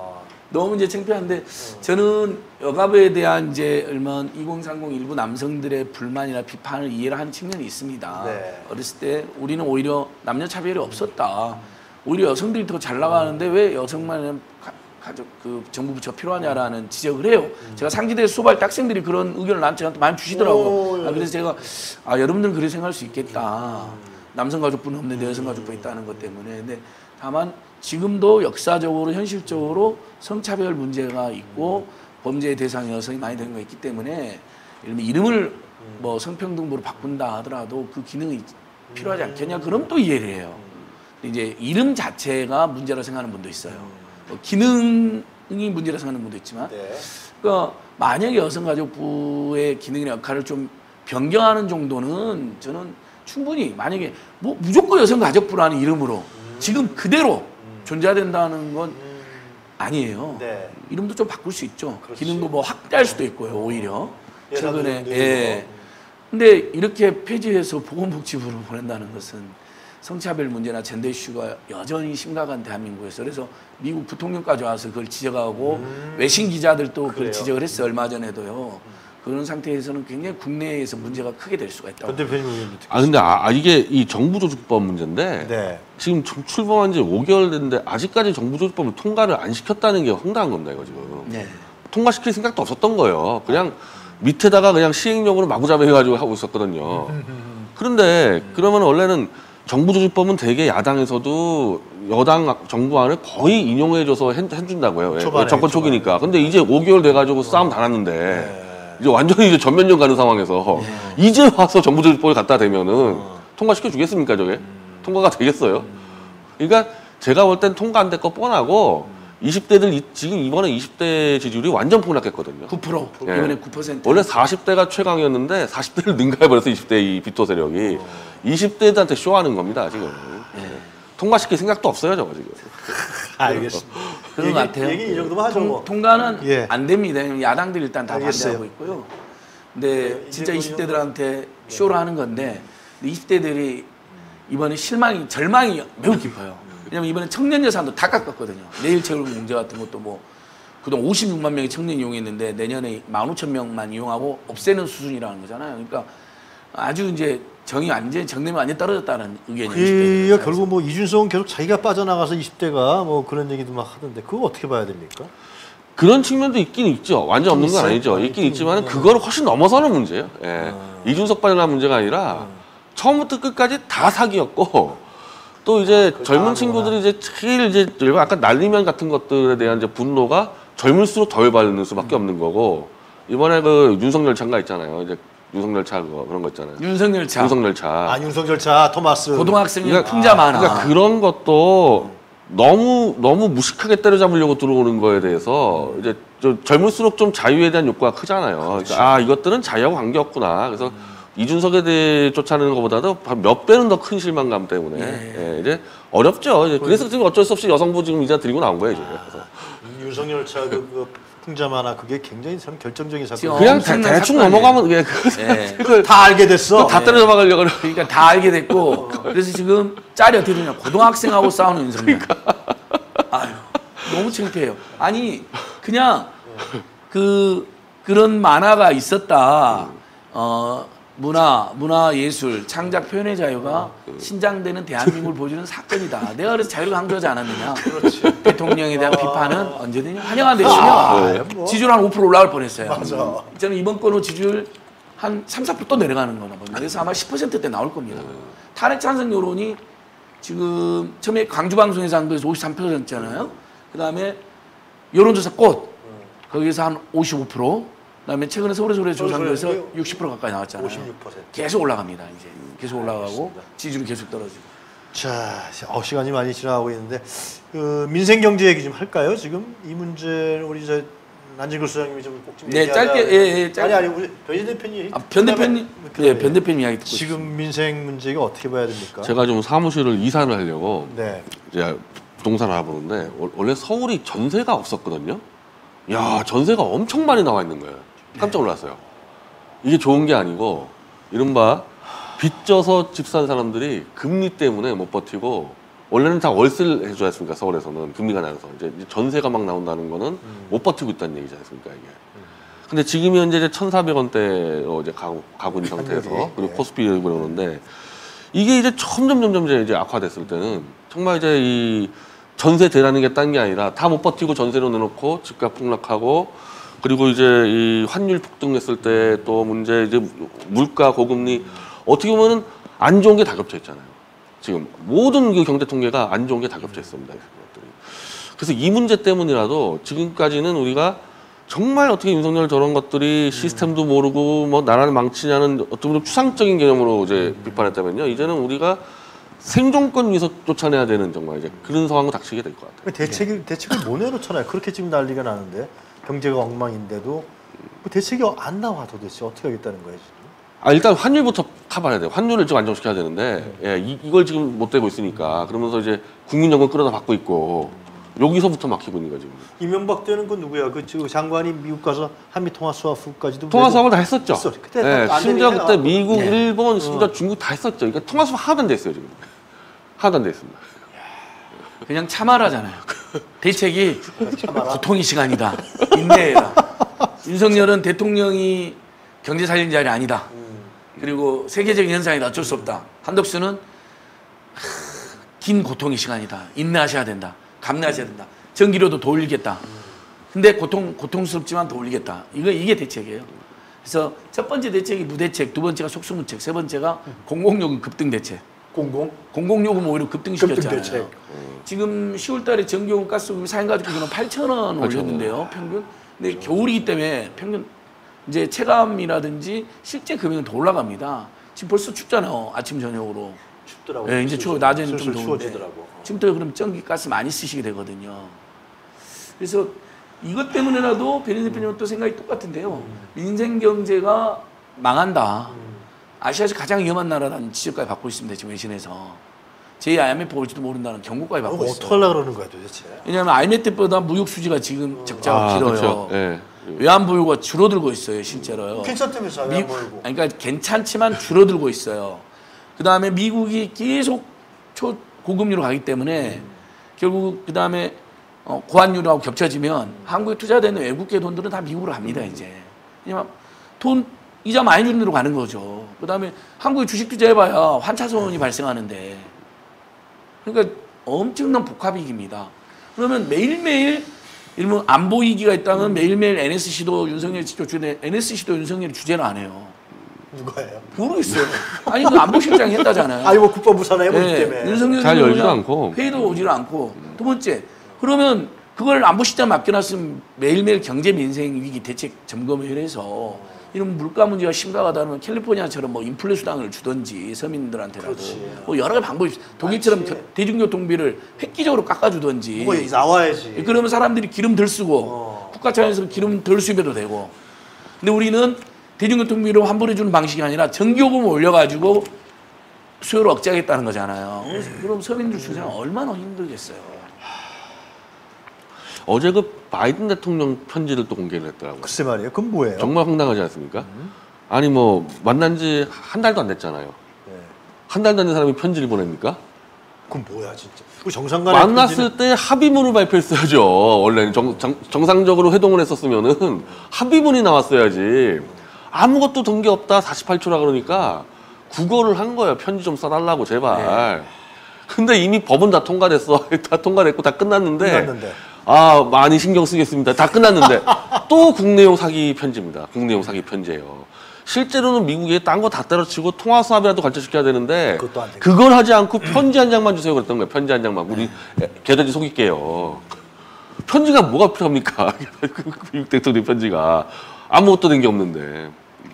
너무 이제 창피한데 저는 여가부에 대한 이제 얼마 2030 일부 남성들의 불만이나 비판을 이해를 하는 측면이 있습니다. 네. 어렸을 때 우리는 오히려 남녀 차별이 없었다. 오히려 여성들이 더 잘 나가는데 왜 여성만은 가족 그 정부 부처 필요하냐라는 지적을 해요. 제가 상지대 수업할 때 학생들이 그런 의견을 나한테 많이 주시더라고요. 그래서 제가 여러분들은 그렇게 생각할 수 있겠다. 남성 가족부는 없는데 여성 가족부 있다는 것 때문에. 근데 다만 지금도 역사적으로 현실적으로 성차별 문제가 있고 범죄의 대상이 여성이 많이 되는 거 있기 때문에 이름을 뭐 성평등부로 바꾼다 하더라도 그 기능이 필요하지 않겠냐 그럼 또 이해를 해요. 근데 이제 이름 자체가 문제라 생각하는 분도 있어요. 기능이 문제라 생각하는 분도 있지만 네. 그러니까 만약에 여성가족부의 기능이나 역할을 좀 변경하는 정도는 저는 충분히 만약에 뭐 무조건 여성가족부라는 이름으로 지금 그대로 존재된다는 건 아니에요. 네. 이름도 좀 바꿀 수 있죠. 그렇지. 기능도 뭐 확대할 수도 있고요. 오히려 최근에 예산도 예. 근데 이렇게 폐지해서 보건복지부로 보낸다는 것은 성차별 문제나 젠더 이슈가 여전히 심각한 대한민국에서 그래서 미국 부통령까지 와서 그걸 지적하고 외신 기자들도 그걸 그래요. 지적을 했어요. 얼마 전에도요. 그런 상태에서는 굉장히 국내에서 문제가 크게 될 수가 있다고. 전 대표님 의견 듣겠습니다. 근데 이게 이 정부조직법 문제인데 네. 지금 출범한 지 5개월 됐는데 아직까지 정부조직법을 통과를 안 시켰다는 게 황당한 겁니다, 이거 지금. 네. 통과시킬 생각도 없었던 거예요. 그냥 밑에다가 그냥 시행령으로 마구잡이해가지고 하고 있었거든요. 그런데 그러면 원래는 정부조직법은 되게 야당에서도 여당 정부안을 거의 인용해줘서 해준다고요. 예, 초반에, 정권 초기니까. 근데 이제 5개월 돼가지고 싸움 다 났는데 이제 완전히 이제 전면전 가는 상황에서 이제 와서 정부조직법을 갖다 대면은 통과시켜 주겠습니까, 저게? 통과가 되겠어요? 그러니까 제가 볼 땐 통과 안 될 거 뻔하고 20대들 지금 이번에 20대 지지율이 완전 폭락했거든요. 9% 예. 이번에 9%. 원래 40대가 최강이었는데 40대를 능가해버려서 20대 이 비토 세력이 20대들한테 쇼하는 겁니다, 지금. 통과시킬 생각도 없어요, 저거 지금. 알겠습니다. 그런 것 같아요. 얘기 이 정도만 하죠. 뭐. 통과는 예. 안 됩니다. 야당들이 일단 다 알겠어요. 반대하고 있고요. 근데 네, 진짜 이제 20대들한테 쇼를 하는 건데 20대들이 이번에 절망이 매우 깊어요. 왜냐면 이번에 청년 예산도 다 깎았거든요. 내일 채울 문제 같은 것도 뭐 그동안 56만 명이 청년 이용했는데 내년에 15,000명만 이용하고 없애는 수준이라는 거잖아요. 그러니까 아주 이제 정념이 완전 떨어졌다는 의견이 그게 결국 뭐 이준석은 계속 자기가 빠져나가서 20대가 뭐 그런 얘기도 막 하던데 그거 어떻게 봐야 됩니까? 그런 측면도 있긴 있죠. 완전 없는 건 있어요? 아니죠. 있긴 있지만 그거를 훨씬 넘어서는 문제예요. 예. 이준석 빠져나간 문제가 아니라 처음부터 끝까지 다 사기였고 또 이제 젊은 친구들이 이제 제일 이제 약간 난리면 같은 것들에 대한 이제 분노가 젊을수록 덜 받는 수밖에 없는 거고 이번에 그 윤석열 참가 있잖아요. 이제 윤석열 차 그런 거 있잖아요. 윤석열차. 윤석열 차. 윤석열차 토마스. 고등학생이 그러니까 풍자 많아. 그러니까 그런 것도 너무 무식하게 때려잡으려고 들어오는 거에 대해서 이제 젊을수록 좀 자유에 대한 욕구가 크잖아요. 그러니까 이것들은 자유하고 관계없구나. 그래서 이준석에 대해 쫓아내는 것보다도 몇 배는 더 큰 실망감 때문에 예, 이제 어렵죠. 이제 그래서 지금 어쩔 수 없이 여성부 지금 이제 들이고 나온 거예요. 이제. 그래서. 윤석열차 그 풍자만화 그게 굉장히 참 결정적인 사건. 지금 그냥 엄청난 대충 사건이에요. 넘어가면 그걸 다 알게 됐어. 다 때려 잡아가려고 그래. 그러니까 다 알게 됐고 그래서 지금 짤이 어떻게 되냐 고등학생하고 싸우는 윤석열. 아유 너무 창피해요. 아니 그냥 그런 만화가 있었다. 문화, 예술, 창작 표현의 자유가 신장되는 대한민국을 보여주는 사건이다. 내가 그래서 자유를 강조하지 않았느냐. 대통령에 대한 비판은 언제든지 환영한데 지금 지지율 한 5% 올라갈 뻔했어요. 맞아. 저는 이번 건으로 지지율 한 3, 4%또 내려가는 거나 봅니다. 그래서 아마 10%대 나올 겁니다. 탄핵 찬성 여론이 지금 처음에 광주방송에서 한 거에서 53%잖아요. 그 다음에 여론조사 꽃 거기서 한 55%. 그다음에 최근에 서울에서 조사한 거에서 60% 가까이 나왔잖아요. 56%. 계속 올라갑니다. 이제 계속 올라가고 지지율이 계속 떨어지고. 자, 시간이 많이 지나가고 있는데 민생 경제 얘기 좀 할까요? 지금 이 문제 우리 난진글 수장님이 좀 꼭 좀 네, 짧게 짧게. 아니 우리 변 대표님. 변 대표님. 네, 변 대표님 이야기 듣고 지금 싶습니다. 민생 문제가 어떻게 봐야 됩니까? 제가 좀 사무실을 이사를 하려고 네. 이제 부동산 알아보는데 원래 서울이 전세가 없었거든요. 야, 전세가 엄청 많이 나와 있는 거예요. 깜짝 놀랐어요. 이게 좋은 게 아니고 이른바 빚져서 집 산 사람들이 금리 때문에 못 버티고 원래는 다 월세를 해줘야 했습니까? 서울에서는 금리가 낮아서 이제 전세가 막 나온다는 거는 못 버티고 있다는 얘기지 않습니까? 이게. 근데 지금이 현재 이제 1,400원대로 이제 가고 있는 상태에서 그리고 코스피를 보는데 이게 이제 점점 이제 악화됐을 때는 정말 이제 이 전세 대라는 게 딴 게 아니라 다 못 버티고 전세로 내놓고 집값 폭락하고 그리고 이제 이 환율 폭등했을 때 또 문제 이제 물가 고금리 어떻게 보면은 안 좋은 게 다 겹쳐 있잖아요. 지금 모든 그 경제 통계가 안 좋은 게 다 겹쳐 있습니다. 그래서 이 문제 때문이라도 지금까지는 우리가 정말 어떻게 윤석열 저런 것들이 시스템도 모르고 뭐 나라를 망치냐는 어떤 좀 추상적인 개념으로 이제 비판했다면요. 이제는 우리가 생존권 위해서 쫓아내야 되는 정말 이제 그런 상황을 닥치게 될 것 같아요. 대책을 못 내놓잖아요. 그렇게 지금 난리가 나는데 경제가 엉망인데도 뭐 대책이 안 나와 도대체 어떻게 하겠다는 거예요 지금? 아 일단 환율부터 커버해야 돼요. 환율을 좀 안정시켜야 되는데 예, 이걸 지금 못 되고 있으니까 그러면서 이제 국민연금 끌어다 받고 있고 여기서부터 막히고 있는 거죠. 이명박 때는 그 누구야? 그 장관이 미국 가서 한미 통화 수합 후까지도 통화 수합을 다 했었죠. 그때 예, 안 심지어 되니까 그때 미국, 네. 일본, 심지어 중국 다 했었죠. 그러니까 통화 수합 하나도 안 됐어요 지금. 하나도 안 됐습니다. 그냥 참아라잖아요. 대책이 고통의 시간이다. 인내해라. 윤석열은 대통령이 경제 살린 자리 아니다. 그리고 세계적인 현상이다. 어쩔 수 없다. 한덕수는 긴 고통의 시간이다. 인내하셔야 된다. 감내하셔야 된다. 전기료도 더 올리겠다. 근데 고통스럽지만 더 올리겠다. 이게 대책이에요. 그래서 첫 번째 대책이 무대책, 두 번째가 속수무책, 세 번째가 공공요금 급등 대책. 공공요금 오히려 급등시켰잖아요. 대책. 지금 10월달에 전기요금, 가스요금, 4인 가족 기준은 8,000원 올렸는데요. 평균. 근데 겨울이기 때문에 평균 이제 체감이라든지 실제 금액은 더 올라갑니다. 지금 벌써 춥잖아요. 아침 저녁으로. 춥더라고. 네, 이제 나중에는 좀 더운데. 추워지더라고. 지금부터 그럼 전기 가스 많이 쓰시게 되거든요. 그래서 이것 때문에라도 변희 대표님은 또 생각이 똑같은데요. 민생 경제가 망한다. 아시아에서 가장 위험한 나라라는 지적까지 받고 있습니다. 지금 외신에서. 제2IMF 올지도 모른다는 경고까지 받고 있어요. 어떻게 하려고 그러는 거야 도대체? 왜냐하면 IMF 때보다 무역 수지가 지금 적자가 길어요. 그렇죠. 예. 외환 보유가 줄어들고 있어요, 실제로요. 괜찮다면서 안 보이고. 그러니까 괜찮지만 줄어들고 있어요. 그 다음에 미국이 계속 초고금리로 가기 때문에 결국 그 다음에 고환율하고 겹쳐지면 한국에 투자되는 외국계 돈들은 다 미국으로 갑니다, 이제. 왜냐면 돈 이자 많이 주는 데로 가는 거죠. 그 다음에 한국에 주식 투자해봐야 환차손이 발생하는데. 그러니까 엄청난 복합이익입니다. 그러면 매일매일 이러면 안보 위기가 있다면 매일매일 NSC도 윤석열이 주제, NSC도 윤석열이 주제는 안 해요. 누가예요? 모르겠어요. 아니 그 안보실장이 했다잖아요. 아니 뭐 국방부 산하에 뭐 네, 때문에. 윤석열이 잘 열지도 뭐냐, 않고. 회의도 오지를 않고. 두 번째, 그러면 그걸 안보실장 맡겨놨으면 매일매일 경제 민생 위기 대책 점검을 해서 이런 물가 문제가 심각하다면 캘리포니아처럼 뭐 인플레 수당을 주든지 서민들한테라도 뭐 여러 가지 방법이 있어요. 독일처럼 대중교통비를 획기적으로 깎아주든지. 뭐 나와야지. 그러면 사람들이 기름 덜 쓰고 국가 차원에서 기름 덜 수입해도 되고. 근데 우리는 대중교통비로 환불해주는 방식이 아니라 전기요금을 올려가지고 수요를 억제하겠다는 거잖아요. 그럼 서민들 주장 얼마나 힘들겠어요. 어제 그 바이든 대통령 편지를 또 공개를 했더라고요. 글쎄 말이에요. 그건 뭐예요? 정말 황당하지 않습니까? 아니 뭐 만난 지 한 달도 안 됐잖아요. 네. 한 달도 안 된 사람이 편지를 보냅니까? 그건 뭐야 진짜. 그 정상간에 만났을 때 합의문을 발표했어야죠. 원래는 정상적으로 회동을 했었으면은 합의문이 나왔어야지. 아무것도 된 게 없다. 48초라 그러니까 국어를 한 거예요. 편지 좀 써달라고 제발. 근데 이미 법은 다 통과됐어. 다 통과됐고 다 끝났는데. 아 많이 신경 쓰겠습니다. 다 끝났는데 또 국내용 사기 편지입니다. 국내용 사기 편지예요. 실제로는 미국에 딴 거 다 때려치고 통화 수합이라도 관철시켜야 되는데 그걸 하지 않고 편지 한 장만 주세요 그랬던 거예요. 편지 한 장만. 우리 개돼지 속일게요. 편지가 뭐가 필요합니까? 미국 대통령 편지가 아무것도 된 게 없는데.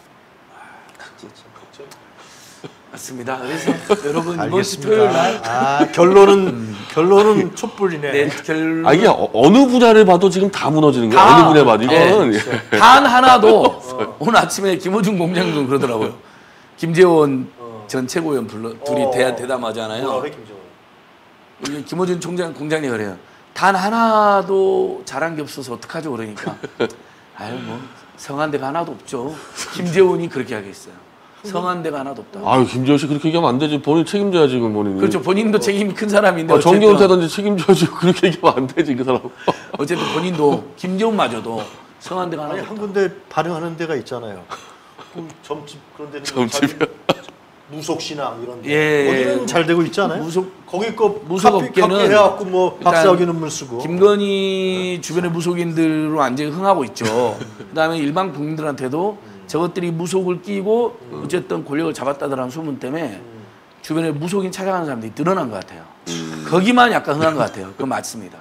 맞습니다. 그래서 여러분 이번 주 토요일 날 결론은 촛불이네. 네, 결론. 아 이게 어느 분야를 봐도 지금 다 무너지는 거예요. 어느 분야 봐도 이거는 단 하나도 오늘 아침에 김호중 공장도 그러더라고요. 김재원 전 최고위원 둘이 대담하잖아요. 김호중 공장이 그래요. 단 하나도 잘한 게 없어서 어떡하죠 그러니까 아유 뭐 성한 데가 하나도 없죠. 김재원이 그렇게 하겠어요. 성한 데가 하나도 없다. 아유 김재원 씨 그렇게 얘기하면 안 되지. 본인 책임져야지 그 본인이. 그렇죠. 본인도 책임이 큰 사람인데 정경훈 세든지 책임져야지. 그렇게 얘기하면 안 되지 그 사람. 어쨌든 본인도 김재원마저도 성한 데가 하나도 아니 한 없다. 군데 발행하는 데가 있잖아요. 그 점집 그런 데는 점집이요? 무속신앙 이런 데 예, 거기는 예. 잘 되고 있잖아요. 거기 거 무속업계는 해갖고 뭐 일단 박사학위 논문 쓰고 김건희 주변의 무속인들로 완전히 흥하고 있죠. 그다음에 일반 국민들한테도 저것들이 무속을 끼고 어쨌든 권력을 잡았다더라는 소문 때문에 주변에 무속인 찾아가는 사람들이 늘어난 것 같아요. 거기만 약간 흥한 것 같아요. 그건 맞습니다.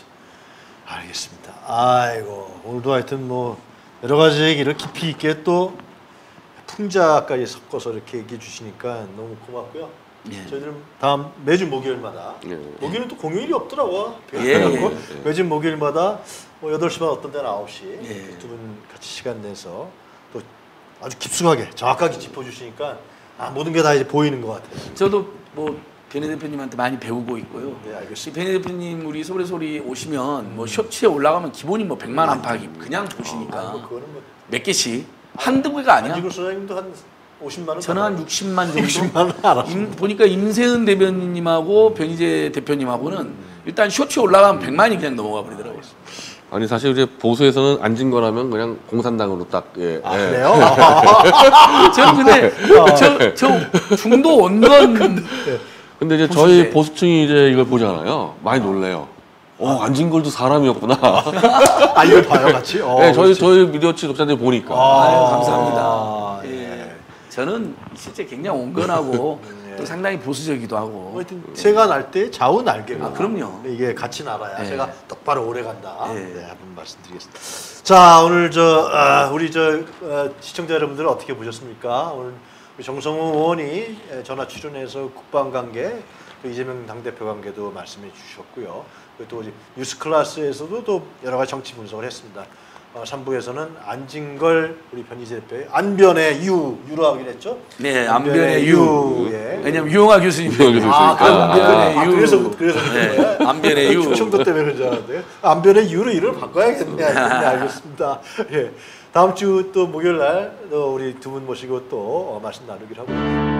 알겠습니다. 아이고 오늘도 하여튼 뭐 여러 가지 얘기를 깊이 있게 또 풍자까지 섞어서 이렇게 얘기해 주시니까 너무 고맙고요. 예. 저희들은 다음 매주 목요일마다 예. 목요일은 또 공휴일이 없더라고. 예. 매주 목요일마다 뭐 8시 반 어떤 데는 9시 예. 두 분 같이 시간 내서 또 아주 깊숙하게 정확하게 짚어주시니까 모든 게 다 이제 보이는 것 같아요. 저도 뭐 변희 대표님한테 많이 배우고 있고요. 네, 알겠습니다. 변희 대표님 우리 소리 소리 오시면 뭐 쇼츠에 올라가면 기본이 뭐 100만 안팎이 그냥 보시니까 그거는 뭐 몇 개씩 한두 개가 아니야. 안지구 소장님도 한 50만 원. 저는 한 60만 정도. 60만 원 알았습니다. 보니까 임세은 대변인님하고 변희재 대표님하고는 일단 쇼츠에 올라가면 100만이 그냥 넘어가 버리더라고요. 아니 사실 이제 보수에서는 앉은 거라면 그냥 공산당으로 딱 예. 예. 그래요? 저는 근데 저 중도 원건 근데 이제 보수세. 저희 보수층이 이제 이걸 보잖아요. 많이 놀래요. 앉은 걸도 사람이었구나. 이걸 봐요 같이. 네, 저희 미디어치 독자들 보니까. 아유, 감사합니다. 예. 예. 저는 실제 굉장히 온건하고 또 상당히 보수적이기도 하고. 하여튼 새가 날 때 좌우 날개가. 그럼요. 이게 같이 날아야 예. 새가 똑바로 오래 간다. 예. 네, 한번 말씀드리겠습니다. 자, 오늘 우리 시청자 여러분들 어떻게 보셨습니까? 오늘 우리 정성호 의원이 전화 출연해서 국방 관계, 또 이재명 당대표 관계도 말씀해 주셨고요. 그리고 또 뉴스 클래스에서도 또 여러 가지 정치 분석을 했습니다. 3부에서는 안진걸 우리 변희재 대표의 안변의 유로 하기로 했죠? 네, 안변의 유. 예. 왜냐면 유영아 교수님. 안변의 유. 그래서 네, 안변의 유. 충청도 때문에 그런 줄 알았는데 안변의 유로 이름을 바꿔야겠네. 네, 알겠습니다. 예. 다음 주 또 목요일 날 우리 두 분 모시고 또 말씀 나누기로 하고.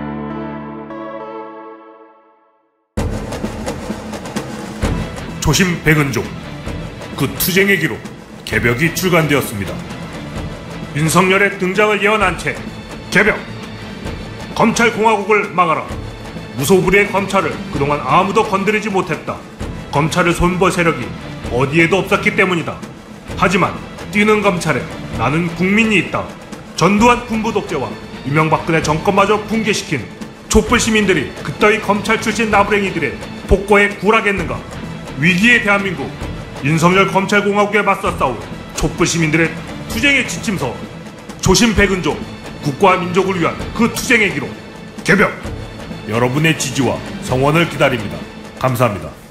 조심 백은종 그 투쟁의 기록 개벽이 출간되었습니다. 윤석열의 등장을 예언한 채 개벽 검찰공화국을 막아라. 무소불위의 검찰을 그동안 아무도 건드리지 못했다. 검찰을 손볼 세력이 어디에도 없었기 때문이다. 하지만 뛰는 검찰에 나는 국민이 있다. 전두환 군부 독재와 이명박근혜 정권마저 붕괴시킨 촛불 시민들이 그따위 검찰 출신 나부랭이들의 복고에 굴하겠는가? 위기의 대한민국, 윤석열 검찰공화국에 맞서 싸울 촛불 시민들의 투쟁의 지침서, 조심 백은종, 국가와 민족을 위한 그 투쟁의 기록, 개벽! 여러분의 지지와 성원을 기다립니다. 감사합니다.